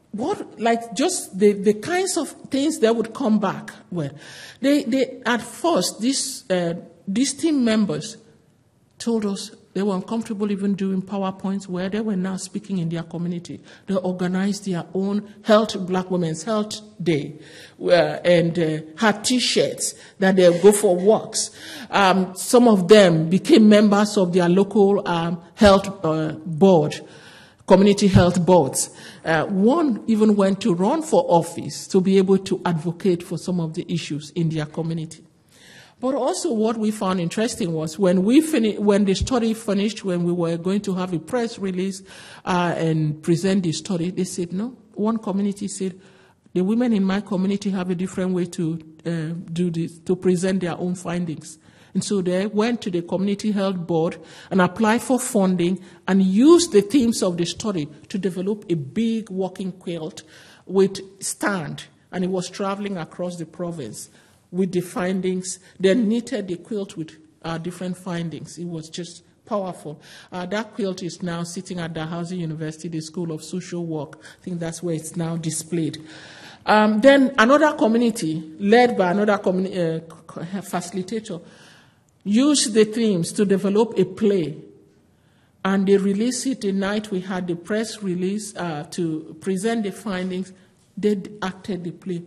what, like just the, the kinds of things that would come back with. They, they, at first, these, uh, these team members told us they were uncomfortable even doing PowerPoints where they were now speaking in their community. They organized their own health, Black Women's Health Day, uh, and uh, had T-shirts that they go for walks. Um, some of them became members of their local um, health uh, board, community health boards. Uh, one even went to run for office to be able to advocate for some of the issues in their community. But also what we found interesting was when we fini- when the study finished, when we were going to have a press release uh, and present the study, they said, no. One community said, the women in my community have a different way to uh, do this, to present their own findings. And so they went to the Community Health Board and applied for funding and used the themes of the study to develop a big walking quilt with stand. And it was traveling across the province with the findings. They knitted the quilt with uh, different findings. It was just powerful. Uh, that quilt is now sitting at Dalhousie University, the School of Social Work. I think that's where it's now displayed. Um, then another community, led by another communi- uh, facilitator, used the themes to develop a play. And they released it the night we had the press release uh, to present the findings. They acted the play.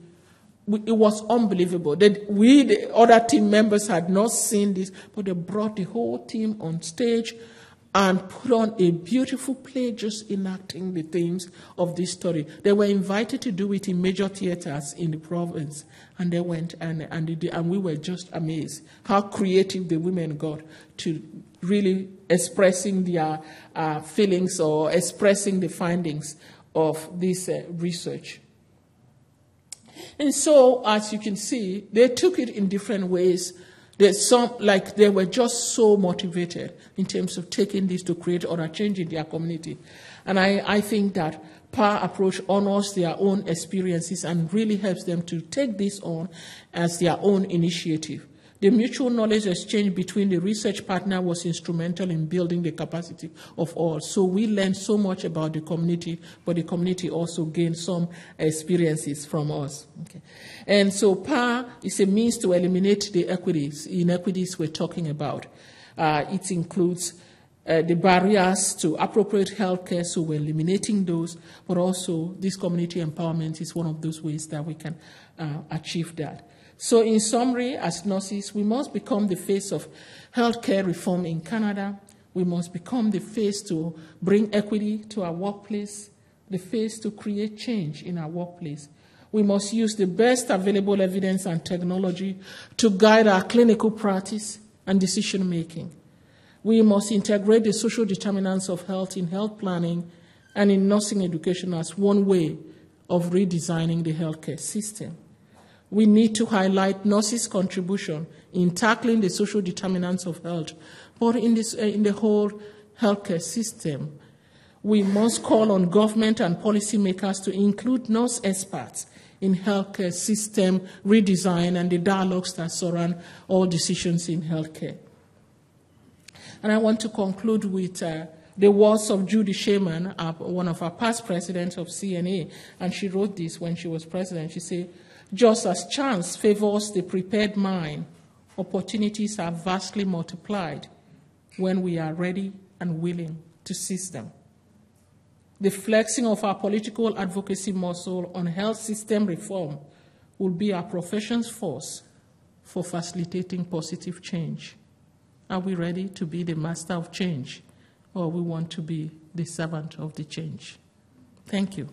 It was unbelievable. That we, the other team members, had not seen this, but they brought the whole team on stage and put on a beautiful play just enacting the themes of this story. They were invited to do it in major theaters in the province, and they went, and, and, they did, and we were just amazed how creative the women got to really expressing their uh, feelings or expressing the findings of this uh, research. And so, as you can see, they took it in different ways. There's some, like they were just so motivated in terms of taking this to create other change in their community. And I, I think that P A R approach honors their own experiences and really helps them to take this on as their own initiative. The mutual knowledge exchange between the research partner was instrumental in building the capacity of all. So we learned so much about the community, but the community also gained some experiences from us. Okay. And so P A R is a means to eliminate the equities, inequities we're talking about. Uh, it includes uh, the barriers to appropriate health care, so we're eliminating those, but also this community empowerment is one of those ways that we can uh, achieve that. So in summary, as nurses, we must become the face of healthcare reform in Canada. We must become the face to bring equity to our workplace, the face to create change in our workplace. We must use the best available evidence and technology to guide our clinical practice and decision-making. We must integrate the social determinants of health in health planning and in nursing education as one way of redesigning the healthcare system. We need to highlight nurses' contribution in tackling the social determinants of health, but in, this, uh, in the whole healthcare system. We must call on government and policymakers to include nurse experts in healthcare system redesign and the dialogues that surround all decisions in healthcare. And I want to conclude with uh, the words of Judy Shaman, uh, one of our past presidents of C N A, and she wrote this when she was president. She said, just as chance favors the prepared mind, opportunities are vastly multiplied when we are ready and willing to seize them. The flexing of our political advocacy muscle on health system reform will be our profession's force for facilitating positive change. Are we ready to be the master of change, or we want to be the servant of the change? Thank you.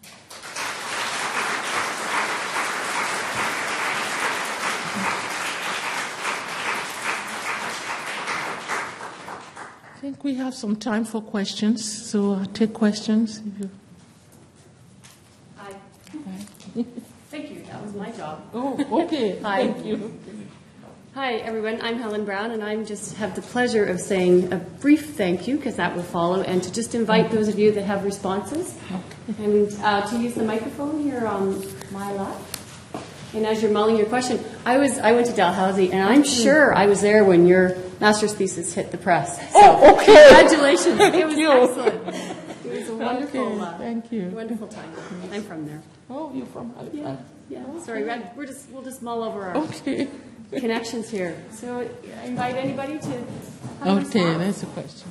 I think we have some time for questions, so I'll take questions. If you... Hi. Hi. Thank you. That was my job. Oh, okay. Hi. Thank you. Hi, everyone. I'm Helen Brown, and I just have the pleasure of saying a brief thank you, because that will follow, and to just invite those of you that have responses, okay. and uh, to use the microphone here on my left. And as you're mulling your question, I was I went to Dalhousie, and I'm sure I was there when your master's thesis hit the press. So oh, okay. Congratulations. It was you. excellent. It was a wonderful, Okay, uh, thank you. wonderful time. I'm from there. Oh, you're from Halifax? Yeah. Yeah. Sorry, we're we're just we'll just mull over our Okay. connections here. So I invite anybody to. Have a Okay, response. that's a question.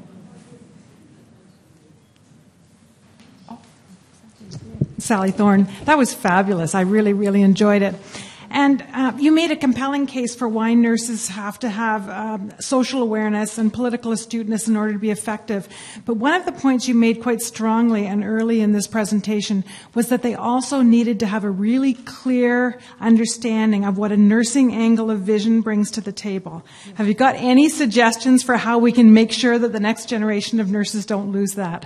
Sally Thorne. That was fabulous. I really, really enjoyed it. And uh, you made a compelling case for why nurses have to have um, social awareness and political astuteness in order to be effective. But one of the points you made quite strongly and early in this presentation was that they also needed to have a really clear understanding of what a nursing angle of vision brings to the table. Have you got any suggestions for how we can make sure that the next generation of nurses don't lose that?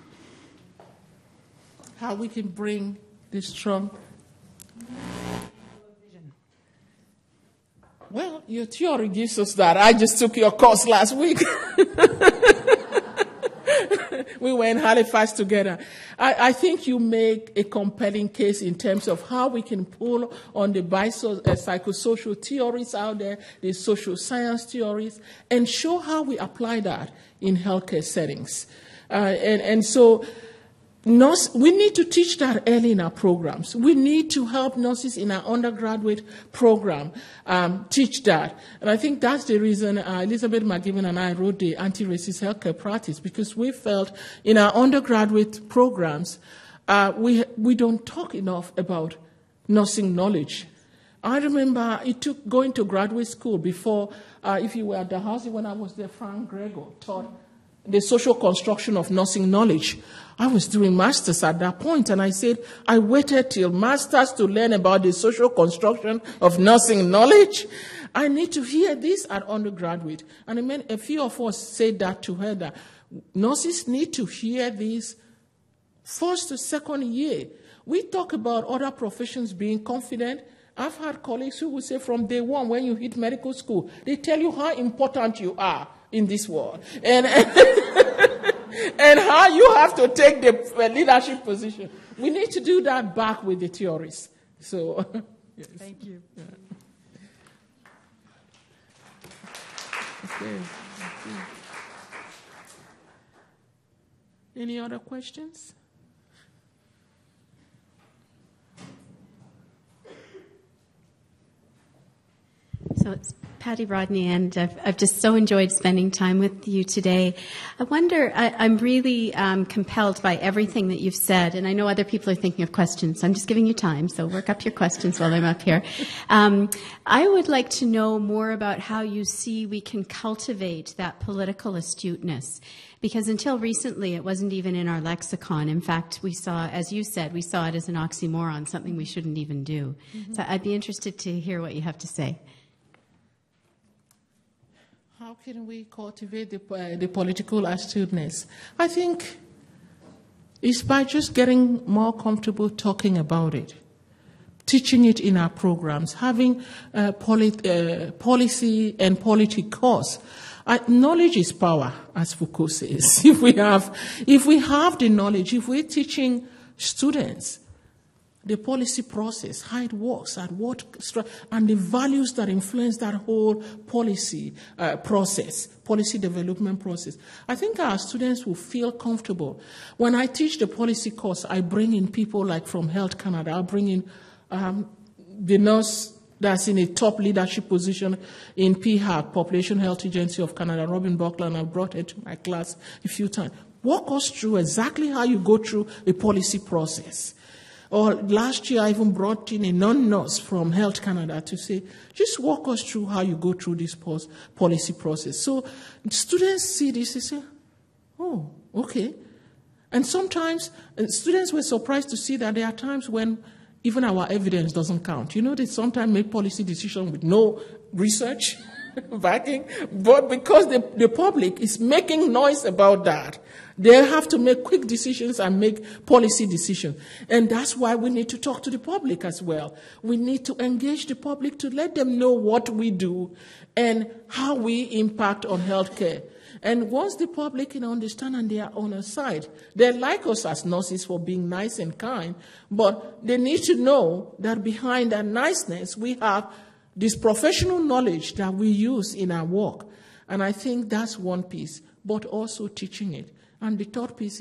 How we can bring this strong. Well, your theory gives us that. I just took your course last week. We were in Halifax together. I, I think you make a compelling case in terms of how we can pull on the biso- uh, psychosocial theories out there, the social science theories, and show how we apply that in healthcare settings. Uh, and, and so Nurse, we need to teach that early in our programs. We need to help nurses in our undergraduate program um, teach that. And I think that's the reason uh, Elizabeth McGibbon and I wrote the anti-racist healthcare practice, because we felt in our undergraduate programs, uh, we, we don't talk enough about nursing knowledge. I remember it took going to graduate school before, uh, if you were at Dalhousie when I was there, Frank Gregor taught the social construction of nursing knowledge. I was doing masters at that point, and I said, I waited till masters to learn about the social construction of nursing knowledge. I need to hear this at undergraduate. And I mean, a few of us said that to her, that nurses need to hear this first to second year. We talk about other professions being confident. I've had colleagues who will say from day one, when you hit medical school, they tell you how important you are in this world, and and, and how you have to take the leadership position. We need to do that back with the theories. So, yes. Thank you. Yeah. Okay. Okay. Any other questions? So it's Patty Rodney, and I've, I've just so enjoyed spending time with you today. I wonder, I, I'm really um, compelled by everything that you've said, and I know other people are thinking of questions, so I'm just giving you time, so work up your questions while I'm up here. Um, I would like to know more about how you see we can cultivate that political astuteness. Because until recently, it wasn't even in our lexicon. In fact, we saw, as you said, we saw it as an oxymoron, something we shouldn't even do. Mm-hmm. So I'd be interested to hear what you have to say. How can we cultivate the, uh, the political astuteness? I think it's by just getting more comfortable talking about it, teaching it in our programs, having uh, polit- uh, policy and polity course. Uh, knowledge is power, as Foucault says. If we have, if we have the knowledge, if we're teaching students the policy process, how it works, at what, and the values that influence that whole policy uh, process, policy development process, I think our students will feel comfortable. When I teach the policy course, I bring in people like from Health Canada. I bring in um, the nurse that's in a top leadership position in P H A C, Population Health Agency of Canada, Robin Buckland. I brought her to my class a few times. Walk us through exactly how you go through a policy process. Or last year, I even brought in a non-nurse from Health Canada to say, just walk us through how you go through this policy process. So students see this, they say, oh, okay. And sometimes students were surprised to see that there are times when even our evidence doesn't count. You know, they sometimes make policy decisions with no research backing, but because the, the public is making noise about that, they have to make quick decisions and make policy decisions. And that's why we need to talk to the public as well. We need to engage the public to let them know what we do and how we impact on healthcare. And once the public can understand and they are on our side, they like us as nurses for being nice and kind, but they need to know that behind that niceness, we have this professional knowledge that we use in our work. And I think that's one piece, but also teaching it. And the third piece is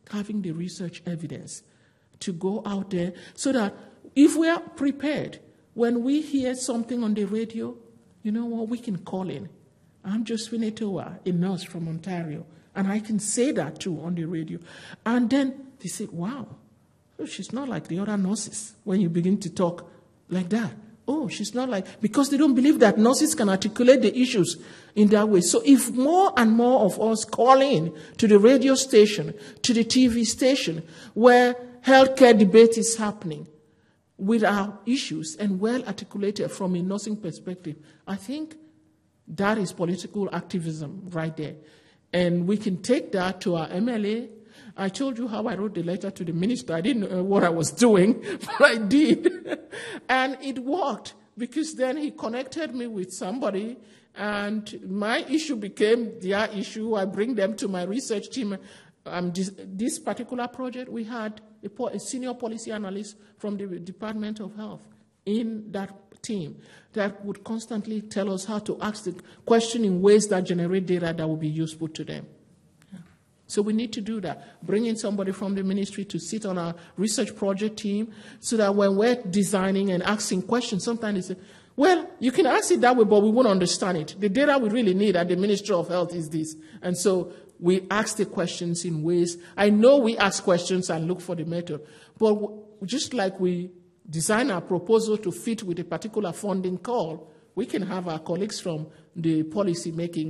having the research evidence to go out there so that if we are prepared, when we hear something on the radio, you know what, we can call in. I'm Josephine Etowa, a nurse from Ontario, and I can say that too on the radio. And then they say, wow, oh, she's not like the other nurses when you begin to talk like that. Oh, she's not like, because they don't believe that nurses can articulate the issues in that way. So if more and more of us call in to the radio station, to the T V station, where healthcare debate is happening with our issues and well articulated from a nursing perspective, I think that is political activism right there. And we can take that to our M L A. I told you how I wrote the letter to the minister. I didn't know what I was doing, but I did. And it worked, because then he connected me with somebody, and my issue became their issue. I bring them to my research team. Um, this, this particular project, we had a, a senior policy analyst from the Department of Health in that team that would constantly tell us how to ask the question in ways that generate data that will be useful to them. Yeah. So we need to do that. Bring in somebody from the ministry to sit on our research project team so that when we're designing and asking questions, sometimes they say, well, you can ask it that way, but we won't understand it. The data we really need at the Ministry of Health is this. And so we ask the questions in ways. I know we ask questions and look for the method, but just like we design our proposal to fit with a particular funding call, we can have our colleagues from the policy-making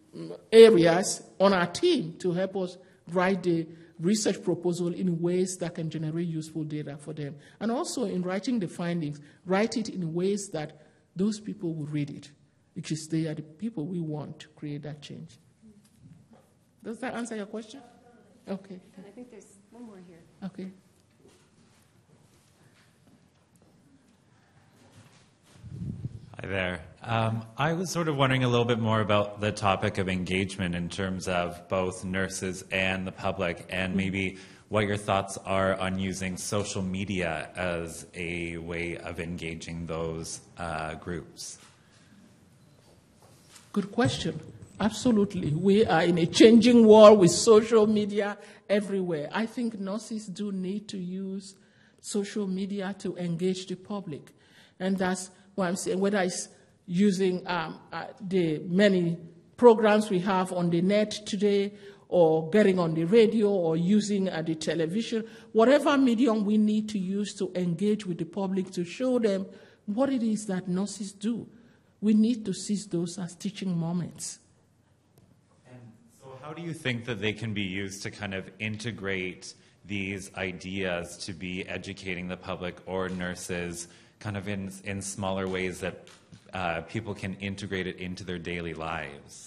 areas on our team to help us write the research proposal in ways that can generate useful data for them. And also in writing the findings, write it in ways that those people will read it, because they are the people we want to create that change. Does that answer your question? Okay. And I think there's one more here. Okay. Hi there. Um, I was sort of wondering a little bit more about the topic of engagement in terms of both nurses and the public, and maybe what your thoughts are on using social media as a way of engaging those uh, groups. Good question. Absolutely. We are in a changing world with social media everywhere. I think nurses do need to use social media to engage the public. And that's what I'm saying, whether it's using um, uh, the many programs we have on the net today, or getting on the radio, or using uh, the television, whatever medium we need to use to engage with the public, to show them what it is that nurses do. We need to seize those as teaching moments. And so how do you think that they can be used to kind of integrate these ideas to be educating the public or nurses kind of in, in smaller ways that uh, people can integrate it into their daily lives?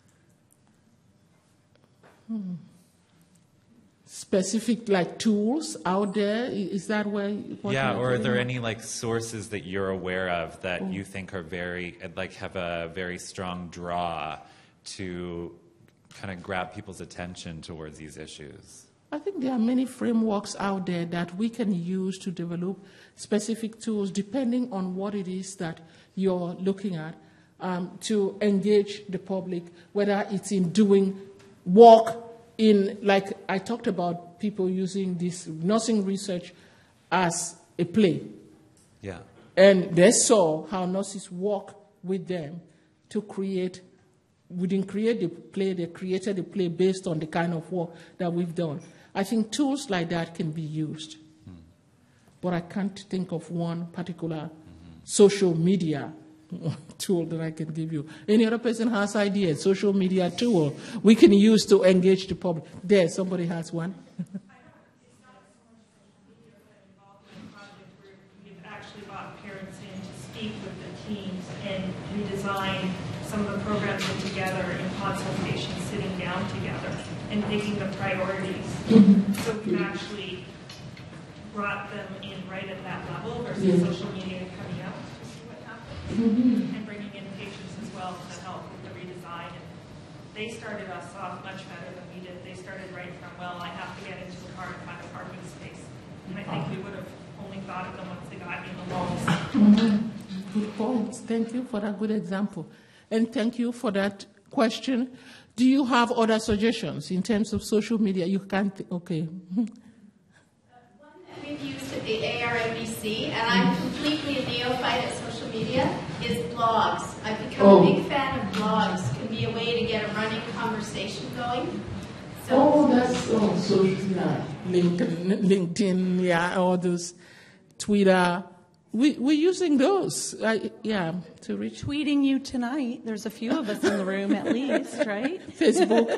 Hmm. Specific like tools out there, is that where? What yeah, or are there about? any like sources that you're aware of that oh. you think are very, like have a very strong draw to kind of grab people's attention towards these issues? I think there are many frameworks out there that we can use to develop specific tools depending on what it is that you're looking at, um, to engage the public, whether it's in doing work in, like I talked about people using this nursing research as a play. Yeah. And they saw how nurses work with them to create, we didn't create the play, they created the play based on the kind of work that we've done. I think tools like that can be used. Mm. But I can't think of one particular mm-hmm. social media tool that I can give you. Any other person has ideas, social media tool we can use to engage the public. There, somebody has one. We've actually brought parents in to speak with the teams and redesign some of the programs together in consultation, sitting down together and picking the priorities. So we've actually brought them in right at that level versus yeah. social media coming out to see what happens, mm-hmm. and bringing in patients as well to help with the redesign. And they started us off much better than we did. They started right from, well, I have to get into the car and find a parking space. And I think we would have only thought of them once they got in the walls. Mm-hmm. Good point. Thank you for that good example. And thank you for that question. Do you have other suggestions in terms of social media? You can't, th- okay. One that we've used at the A R N B C, and I'm completely a neophyte at social media, is blogs. I've become Oh. a big fan of blogs. It can be a way to get a running conversation going. So, Oh, that's oh, social media. LinkedIn, LinkedIn, yeah, all those, Twitter. We, we're using those, I, yeah, to reach. Tweeting you tonight. There's a few of us in the room at least, right? Facebook.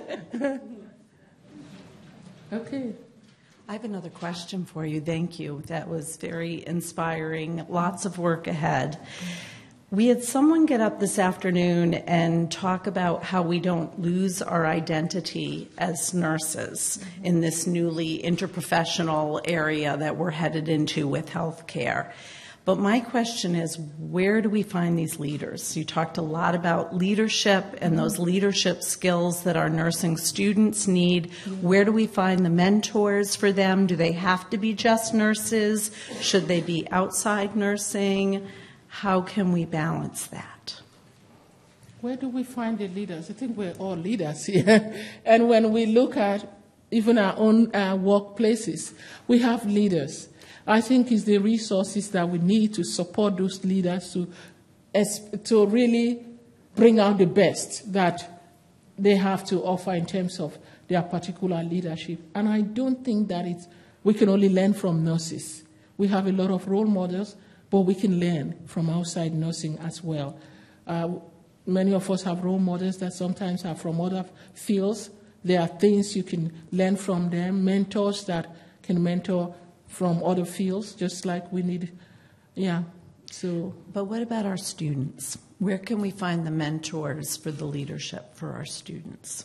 Okay. I have another question for you. Thank you. That was very inspiring. Lots of work ahead. We had someone get up this afternoon and talk about how we don't lose our identity as nurses in this newly interprofessional area that we're headed into with healthcare. But my question is, where do we find these leaders? You talked a lot about leadership and those leadership skills that our nursing students need. Where do we find the mentors for them? Do they have to be just nurses? Should they be outside nursing? How can we balance that? Where do we find the leaders? I think we're all leaders here. And when we look at even our own uh, workplaces, we have leaders. I think it's the resources that we need to support those leaders to, to really bring out the best that they have to offer in terms of their particular leadership. And I don't think that it's, we can only learn from nurses. We have a lot of role models, but we can learn from outside nursing as well. Uh, many of us have role models that sometimes are from other fields. There are things you can learn from them, mentors that can mentor from other fields, just like we need, yeah, so. But what about our students? Where can we find the mentors for the leadership for our students?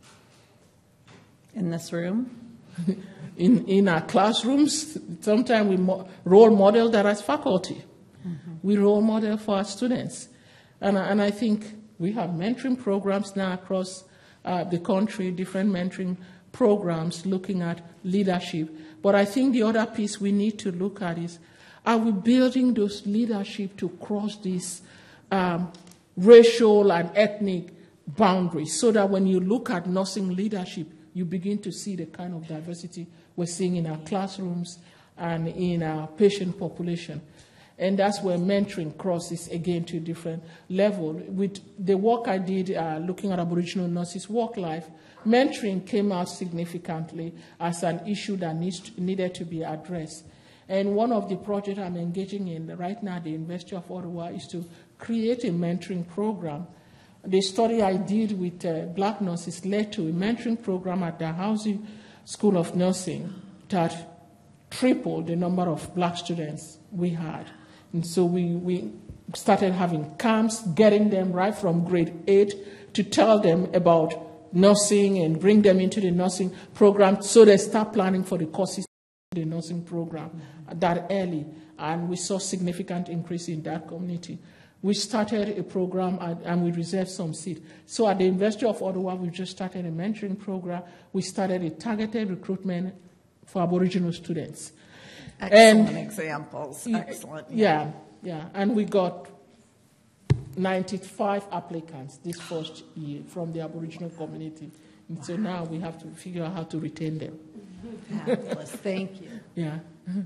In this room? In in our classrooms, sometimes we mo- role model that as faculty. Mm-hmm. We role model for our students. And, and I think we have mentoring programs now across uh, the country, different mentoring programs looking at leadership. But I think the other piece we need to look at is, are we building those leadership to cross these um, racial and ethnic boundaries so that when you look at nursing leadership, you begin to see the kind of diversity we're seeing in our classrooms and in our patient population. And that's where mentoring crosses again to a different level. With the work I did uh, looking at Aboriginal nurses' work life, mentoring came out significantly as an issue that needs to, needed to be addressed. And one of the projects I'm engaging in right now at the University of Ottawa is to create a mentoring program. The study I did with uh, black nurses led to a mentoring program at the Dalhousie School of Nursing that tripled the number of black students we had. And so we, we started having camps, getting them right from grade eight to tell them about nursing and bring them into the nursing program so they start planning for the courses in the nursing program mm-hmm. that early. And we saw significant increase in that community. We started a program and, and we reserved some seats. So at the University of Ottawa, we just started a mentoring program. We started a targeted recruitment for Aboriginal students. Excellent and, examples. Excellent. Yeah, yeah. And we got ninety-five applicants this first year from the Aboriginal community. And wow. So now we have to figure out how to retain them. Fabulous. Thank you. Yeah.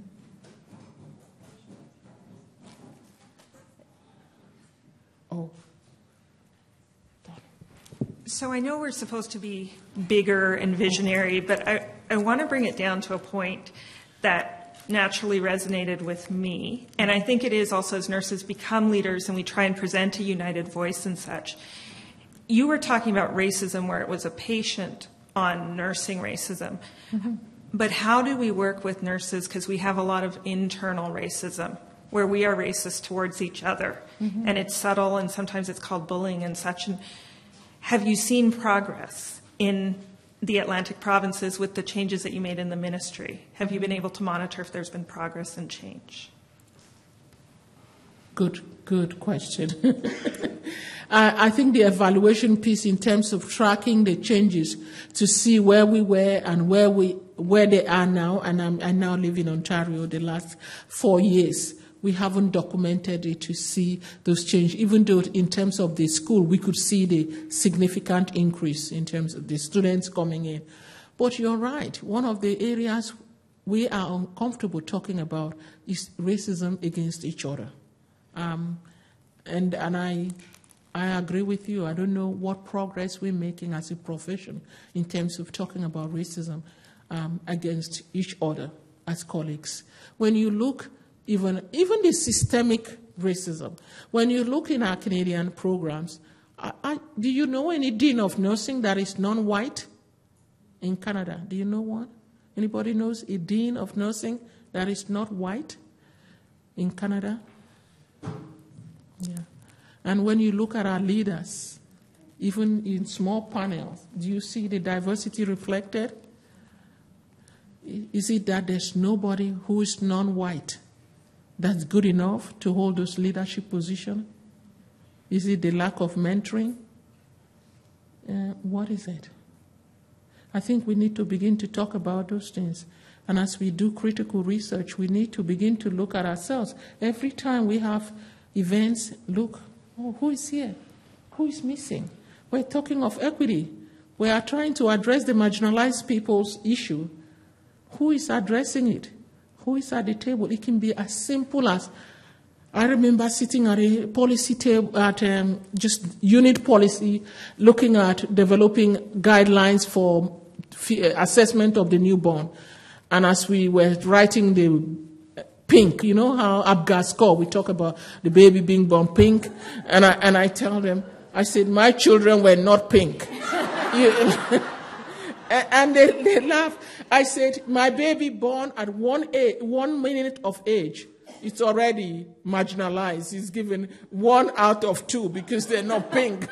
Oh. So I know we're supposed to be bigger and visionary, but I, I want to bring it down to a point that naturally resonated with me. And I think it is also as nurses become leaders and we try and present a united voice and such. You were talking about racism where it was a patient on nursing racism. Mm-hmm. But how do we work with nurses? Because we have a lot of internal racism where we are racist towards each other. Mm-hmm. And it's subtle and sometimes it's called bullying and such. And have you seen progress in the Atlantic provinces with the changes that you made in the ministry? Have you been able to monitor if there's been progress and change? Good, good question. I, I think the evaluation piece in terms of tracking the changes to see where we were and where we where they are now, and I'm, I now live in Ontario the last four years. we haven't documented it to see those changes, even though in terms of the school, we could see the significant increase in terms of the students coming in. But you're right. One of the areas we are uncomfortable talking about is racism against each other. Um, and and I, I agree with you. I don't know what progress we're making as a profession in terms of talking about racism um, against each other as colleagues. When you look, even, even the systemic racism, when you look in our Canadian programs, I, I, do you know any dean of nursing that is non-white in Canada? Do you know one? Anybody knows a dean of nursing that is not white in Canada? Yeah. And when you look at our leaders, even in small panels, do you see the diversity reflected? Is it that there's nobody who is non-white that's good enough to hold those leadership positions? Is it the lack of mentoring? Uh, what is it? I think we need to begin to talk about those things. And as we do critical research, we need to begin to look at ourselves. Every time we have events, look, oh, who is here? Who is missing? We're talking of equity. We are trying to address the marginalized people's issue. Who is addressing it? Who is at the table? It can be as simple as, I remember sitting at a policy table, at um, just unit policy, looking at developing guidelines for assessment of the newborn. And as we were writing the pink, you know how Abgar score, we talk about the baby being born pink. And I, and I tell them, I said, my children were not pink. And they, they laugh. I said, my baby born at one, age, one minute of age, it's already marginalized. It's given one out of two because they're not pink.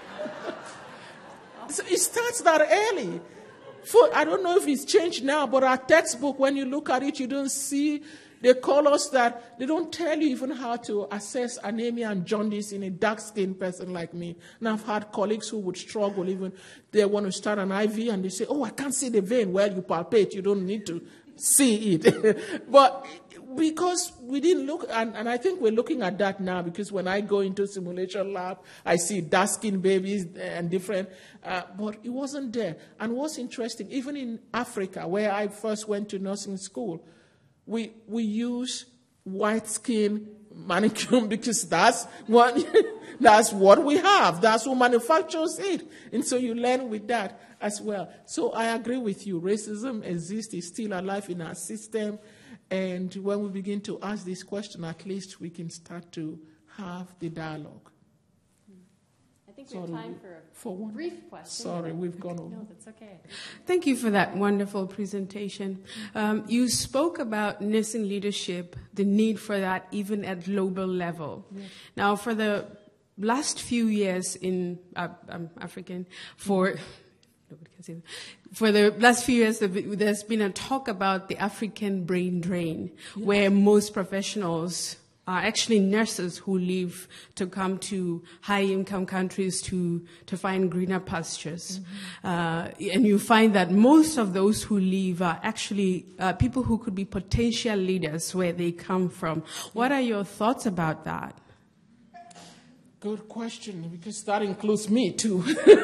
So it starts that early. For, I don't know if it's changed now, but our textbook, when you look at it, you don't see the colors that, they don't tell you even how to assess anemia and jaundice in a dark-skinned person like me. And I've had colleagues who would struggle, even they want to start an I V and they say, oh, I can't see the vein. Well, you palpate, you don't need to see it. But because we didn't look, and, and I think we're looking at that now, because when I go into simulation lab, I see dark-skinned babies and different, uh, but it wasn't there. And what's interesting, even in Africa, where I first went to nursing school, we we use white skin manicure because that's what that's what we have. That's who manufactures it, and so you learn with that as well. So I agree with you. Racism exists; it's still alive in our system. And when we begin to ask this question, at least we can start to have the dialogue. I think we Sorry, have time for a for one, brief question. Sorry, we've gone over. No, that's okay. Thank you for that wonderful presentation. Um, you spoke about nursing leadership, the need for that even at global level. Yes. Now, for the last few years in, uh, I'm African, for... Nobody can see that. For the last few years, there's been a talk about the African brain drain, yes, where most professionals are actually nurses who leave to come to high-income countries to, to find greener pastures. Mm-hmm. Uh, and you find that most of those who leave are actually uh, people who could be potential leaders where they come from. What are your thoughts about that? Good question, because that includes me too.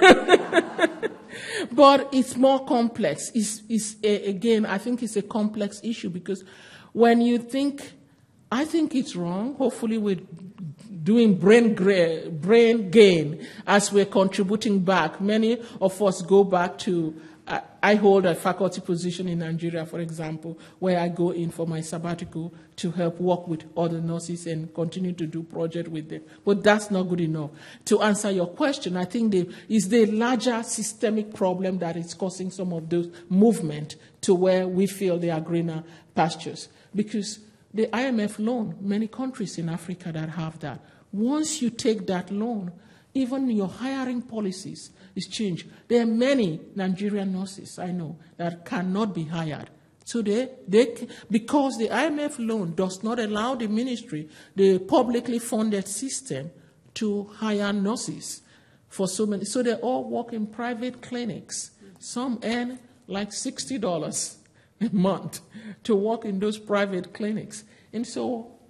But it's more complex. It's, it's a, again, I think it's a complex issue because when you think, I think it's wrong. Hopefully we're doing brain, gra- brain gain as we're contributing back. Many of us go back to, uh, I hold a faculty position in Nigeria, for example, where I go in for my sabbatical to help work with other nurses and continue to do projects with them. But that's not good enough. To answer your question, I think the, it's the larger systemic problem that is causing some of those movement to where we feel they are greener pastures. Because the I M F loan, many countries in Africa that have that, once you take that loan, even your hiring policies is changed. There are many Nigerian nurses I know that cannot be hired. So they, they, because the I M F loan does not allow the ministry, the publicly funded system, to hire nurses for so many. So they all work in private clinics. Some earn like sixty dollars a month to work in those private clinics. And so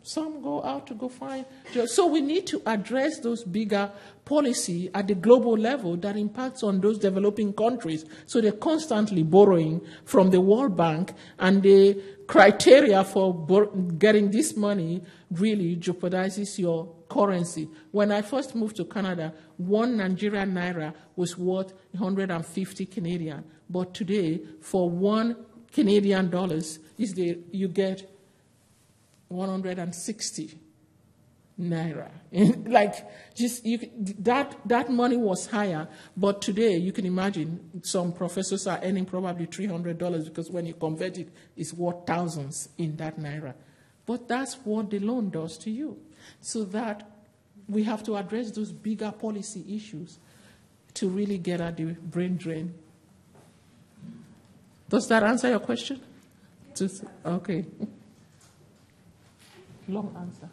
Some go out to go find jobs. So we need to address those bigger policy at the global level that impacts on those developing countries. So they're constantly borrowing from the World Bank, and the criteria for bor- getting this money really jeopardizes your currency. When I first moved to Canada, one Nigerian naira was worth one hundred fifty Canadian. But today, for one Canadian dollars, is the, you get one hundred sixty naira. Like, just you, that that money was higher, but today you can imagine some professors are earning probably three hundred dollars, because when you convert it, it's worth thousands in that naira. But that's what the loan does to you. So that we have to address those bigger policy issues to really get at the brain drain. Does that answer your question? Just, okay. Long answer.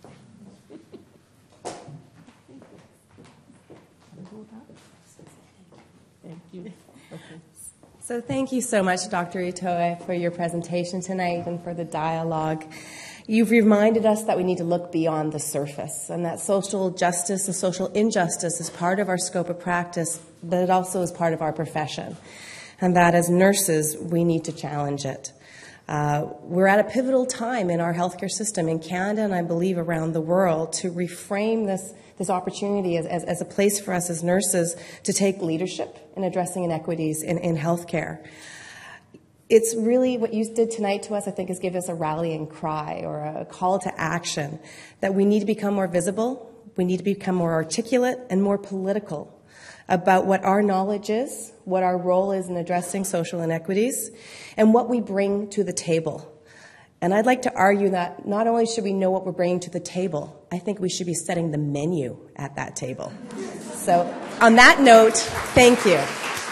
Thank you. Okay. So thank you so much, Doctor Etowa, for your presentation tonight and for the dialogue. You've reminded us that we need to look beyond the surface, and that social justice and social injustice is part of our scope of practice, but it also is part of our profession, and that as nurses, we need to challenge it. Uh, we're at a pivotal time in our healthcare system in Canada, and I believe around the world, to reframe this, this opportunity as, as, as a place for us as nurses to take leadership in addressing inequities in, in healthcare. It's really what you did tonight to us, I think, is give us a rallying cry or a call to action that we need to become more visible, we need to become more articulate and more political about what our knowledge is, what our role is in addressing social inequities, and what we bring to the table. And I'd like to argue that not only should we know what we're bringing to the table, I think we should be setting the menu at that table. So on that note, thank you.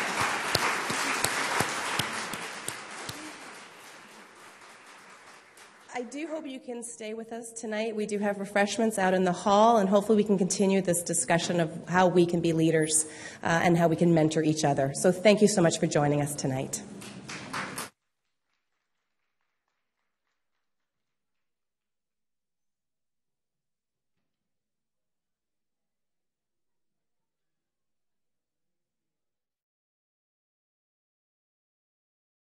I do hope you can stay with us tonight. We do have refreshments out in the hall, and hopefully we can continue this discussion of how we can be leaders uh, and how we can mentor each other. So thank you so much for joining us tonight.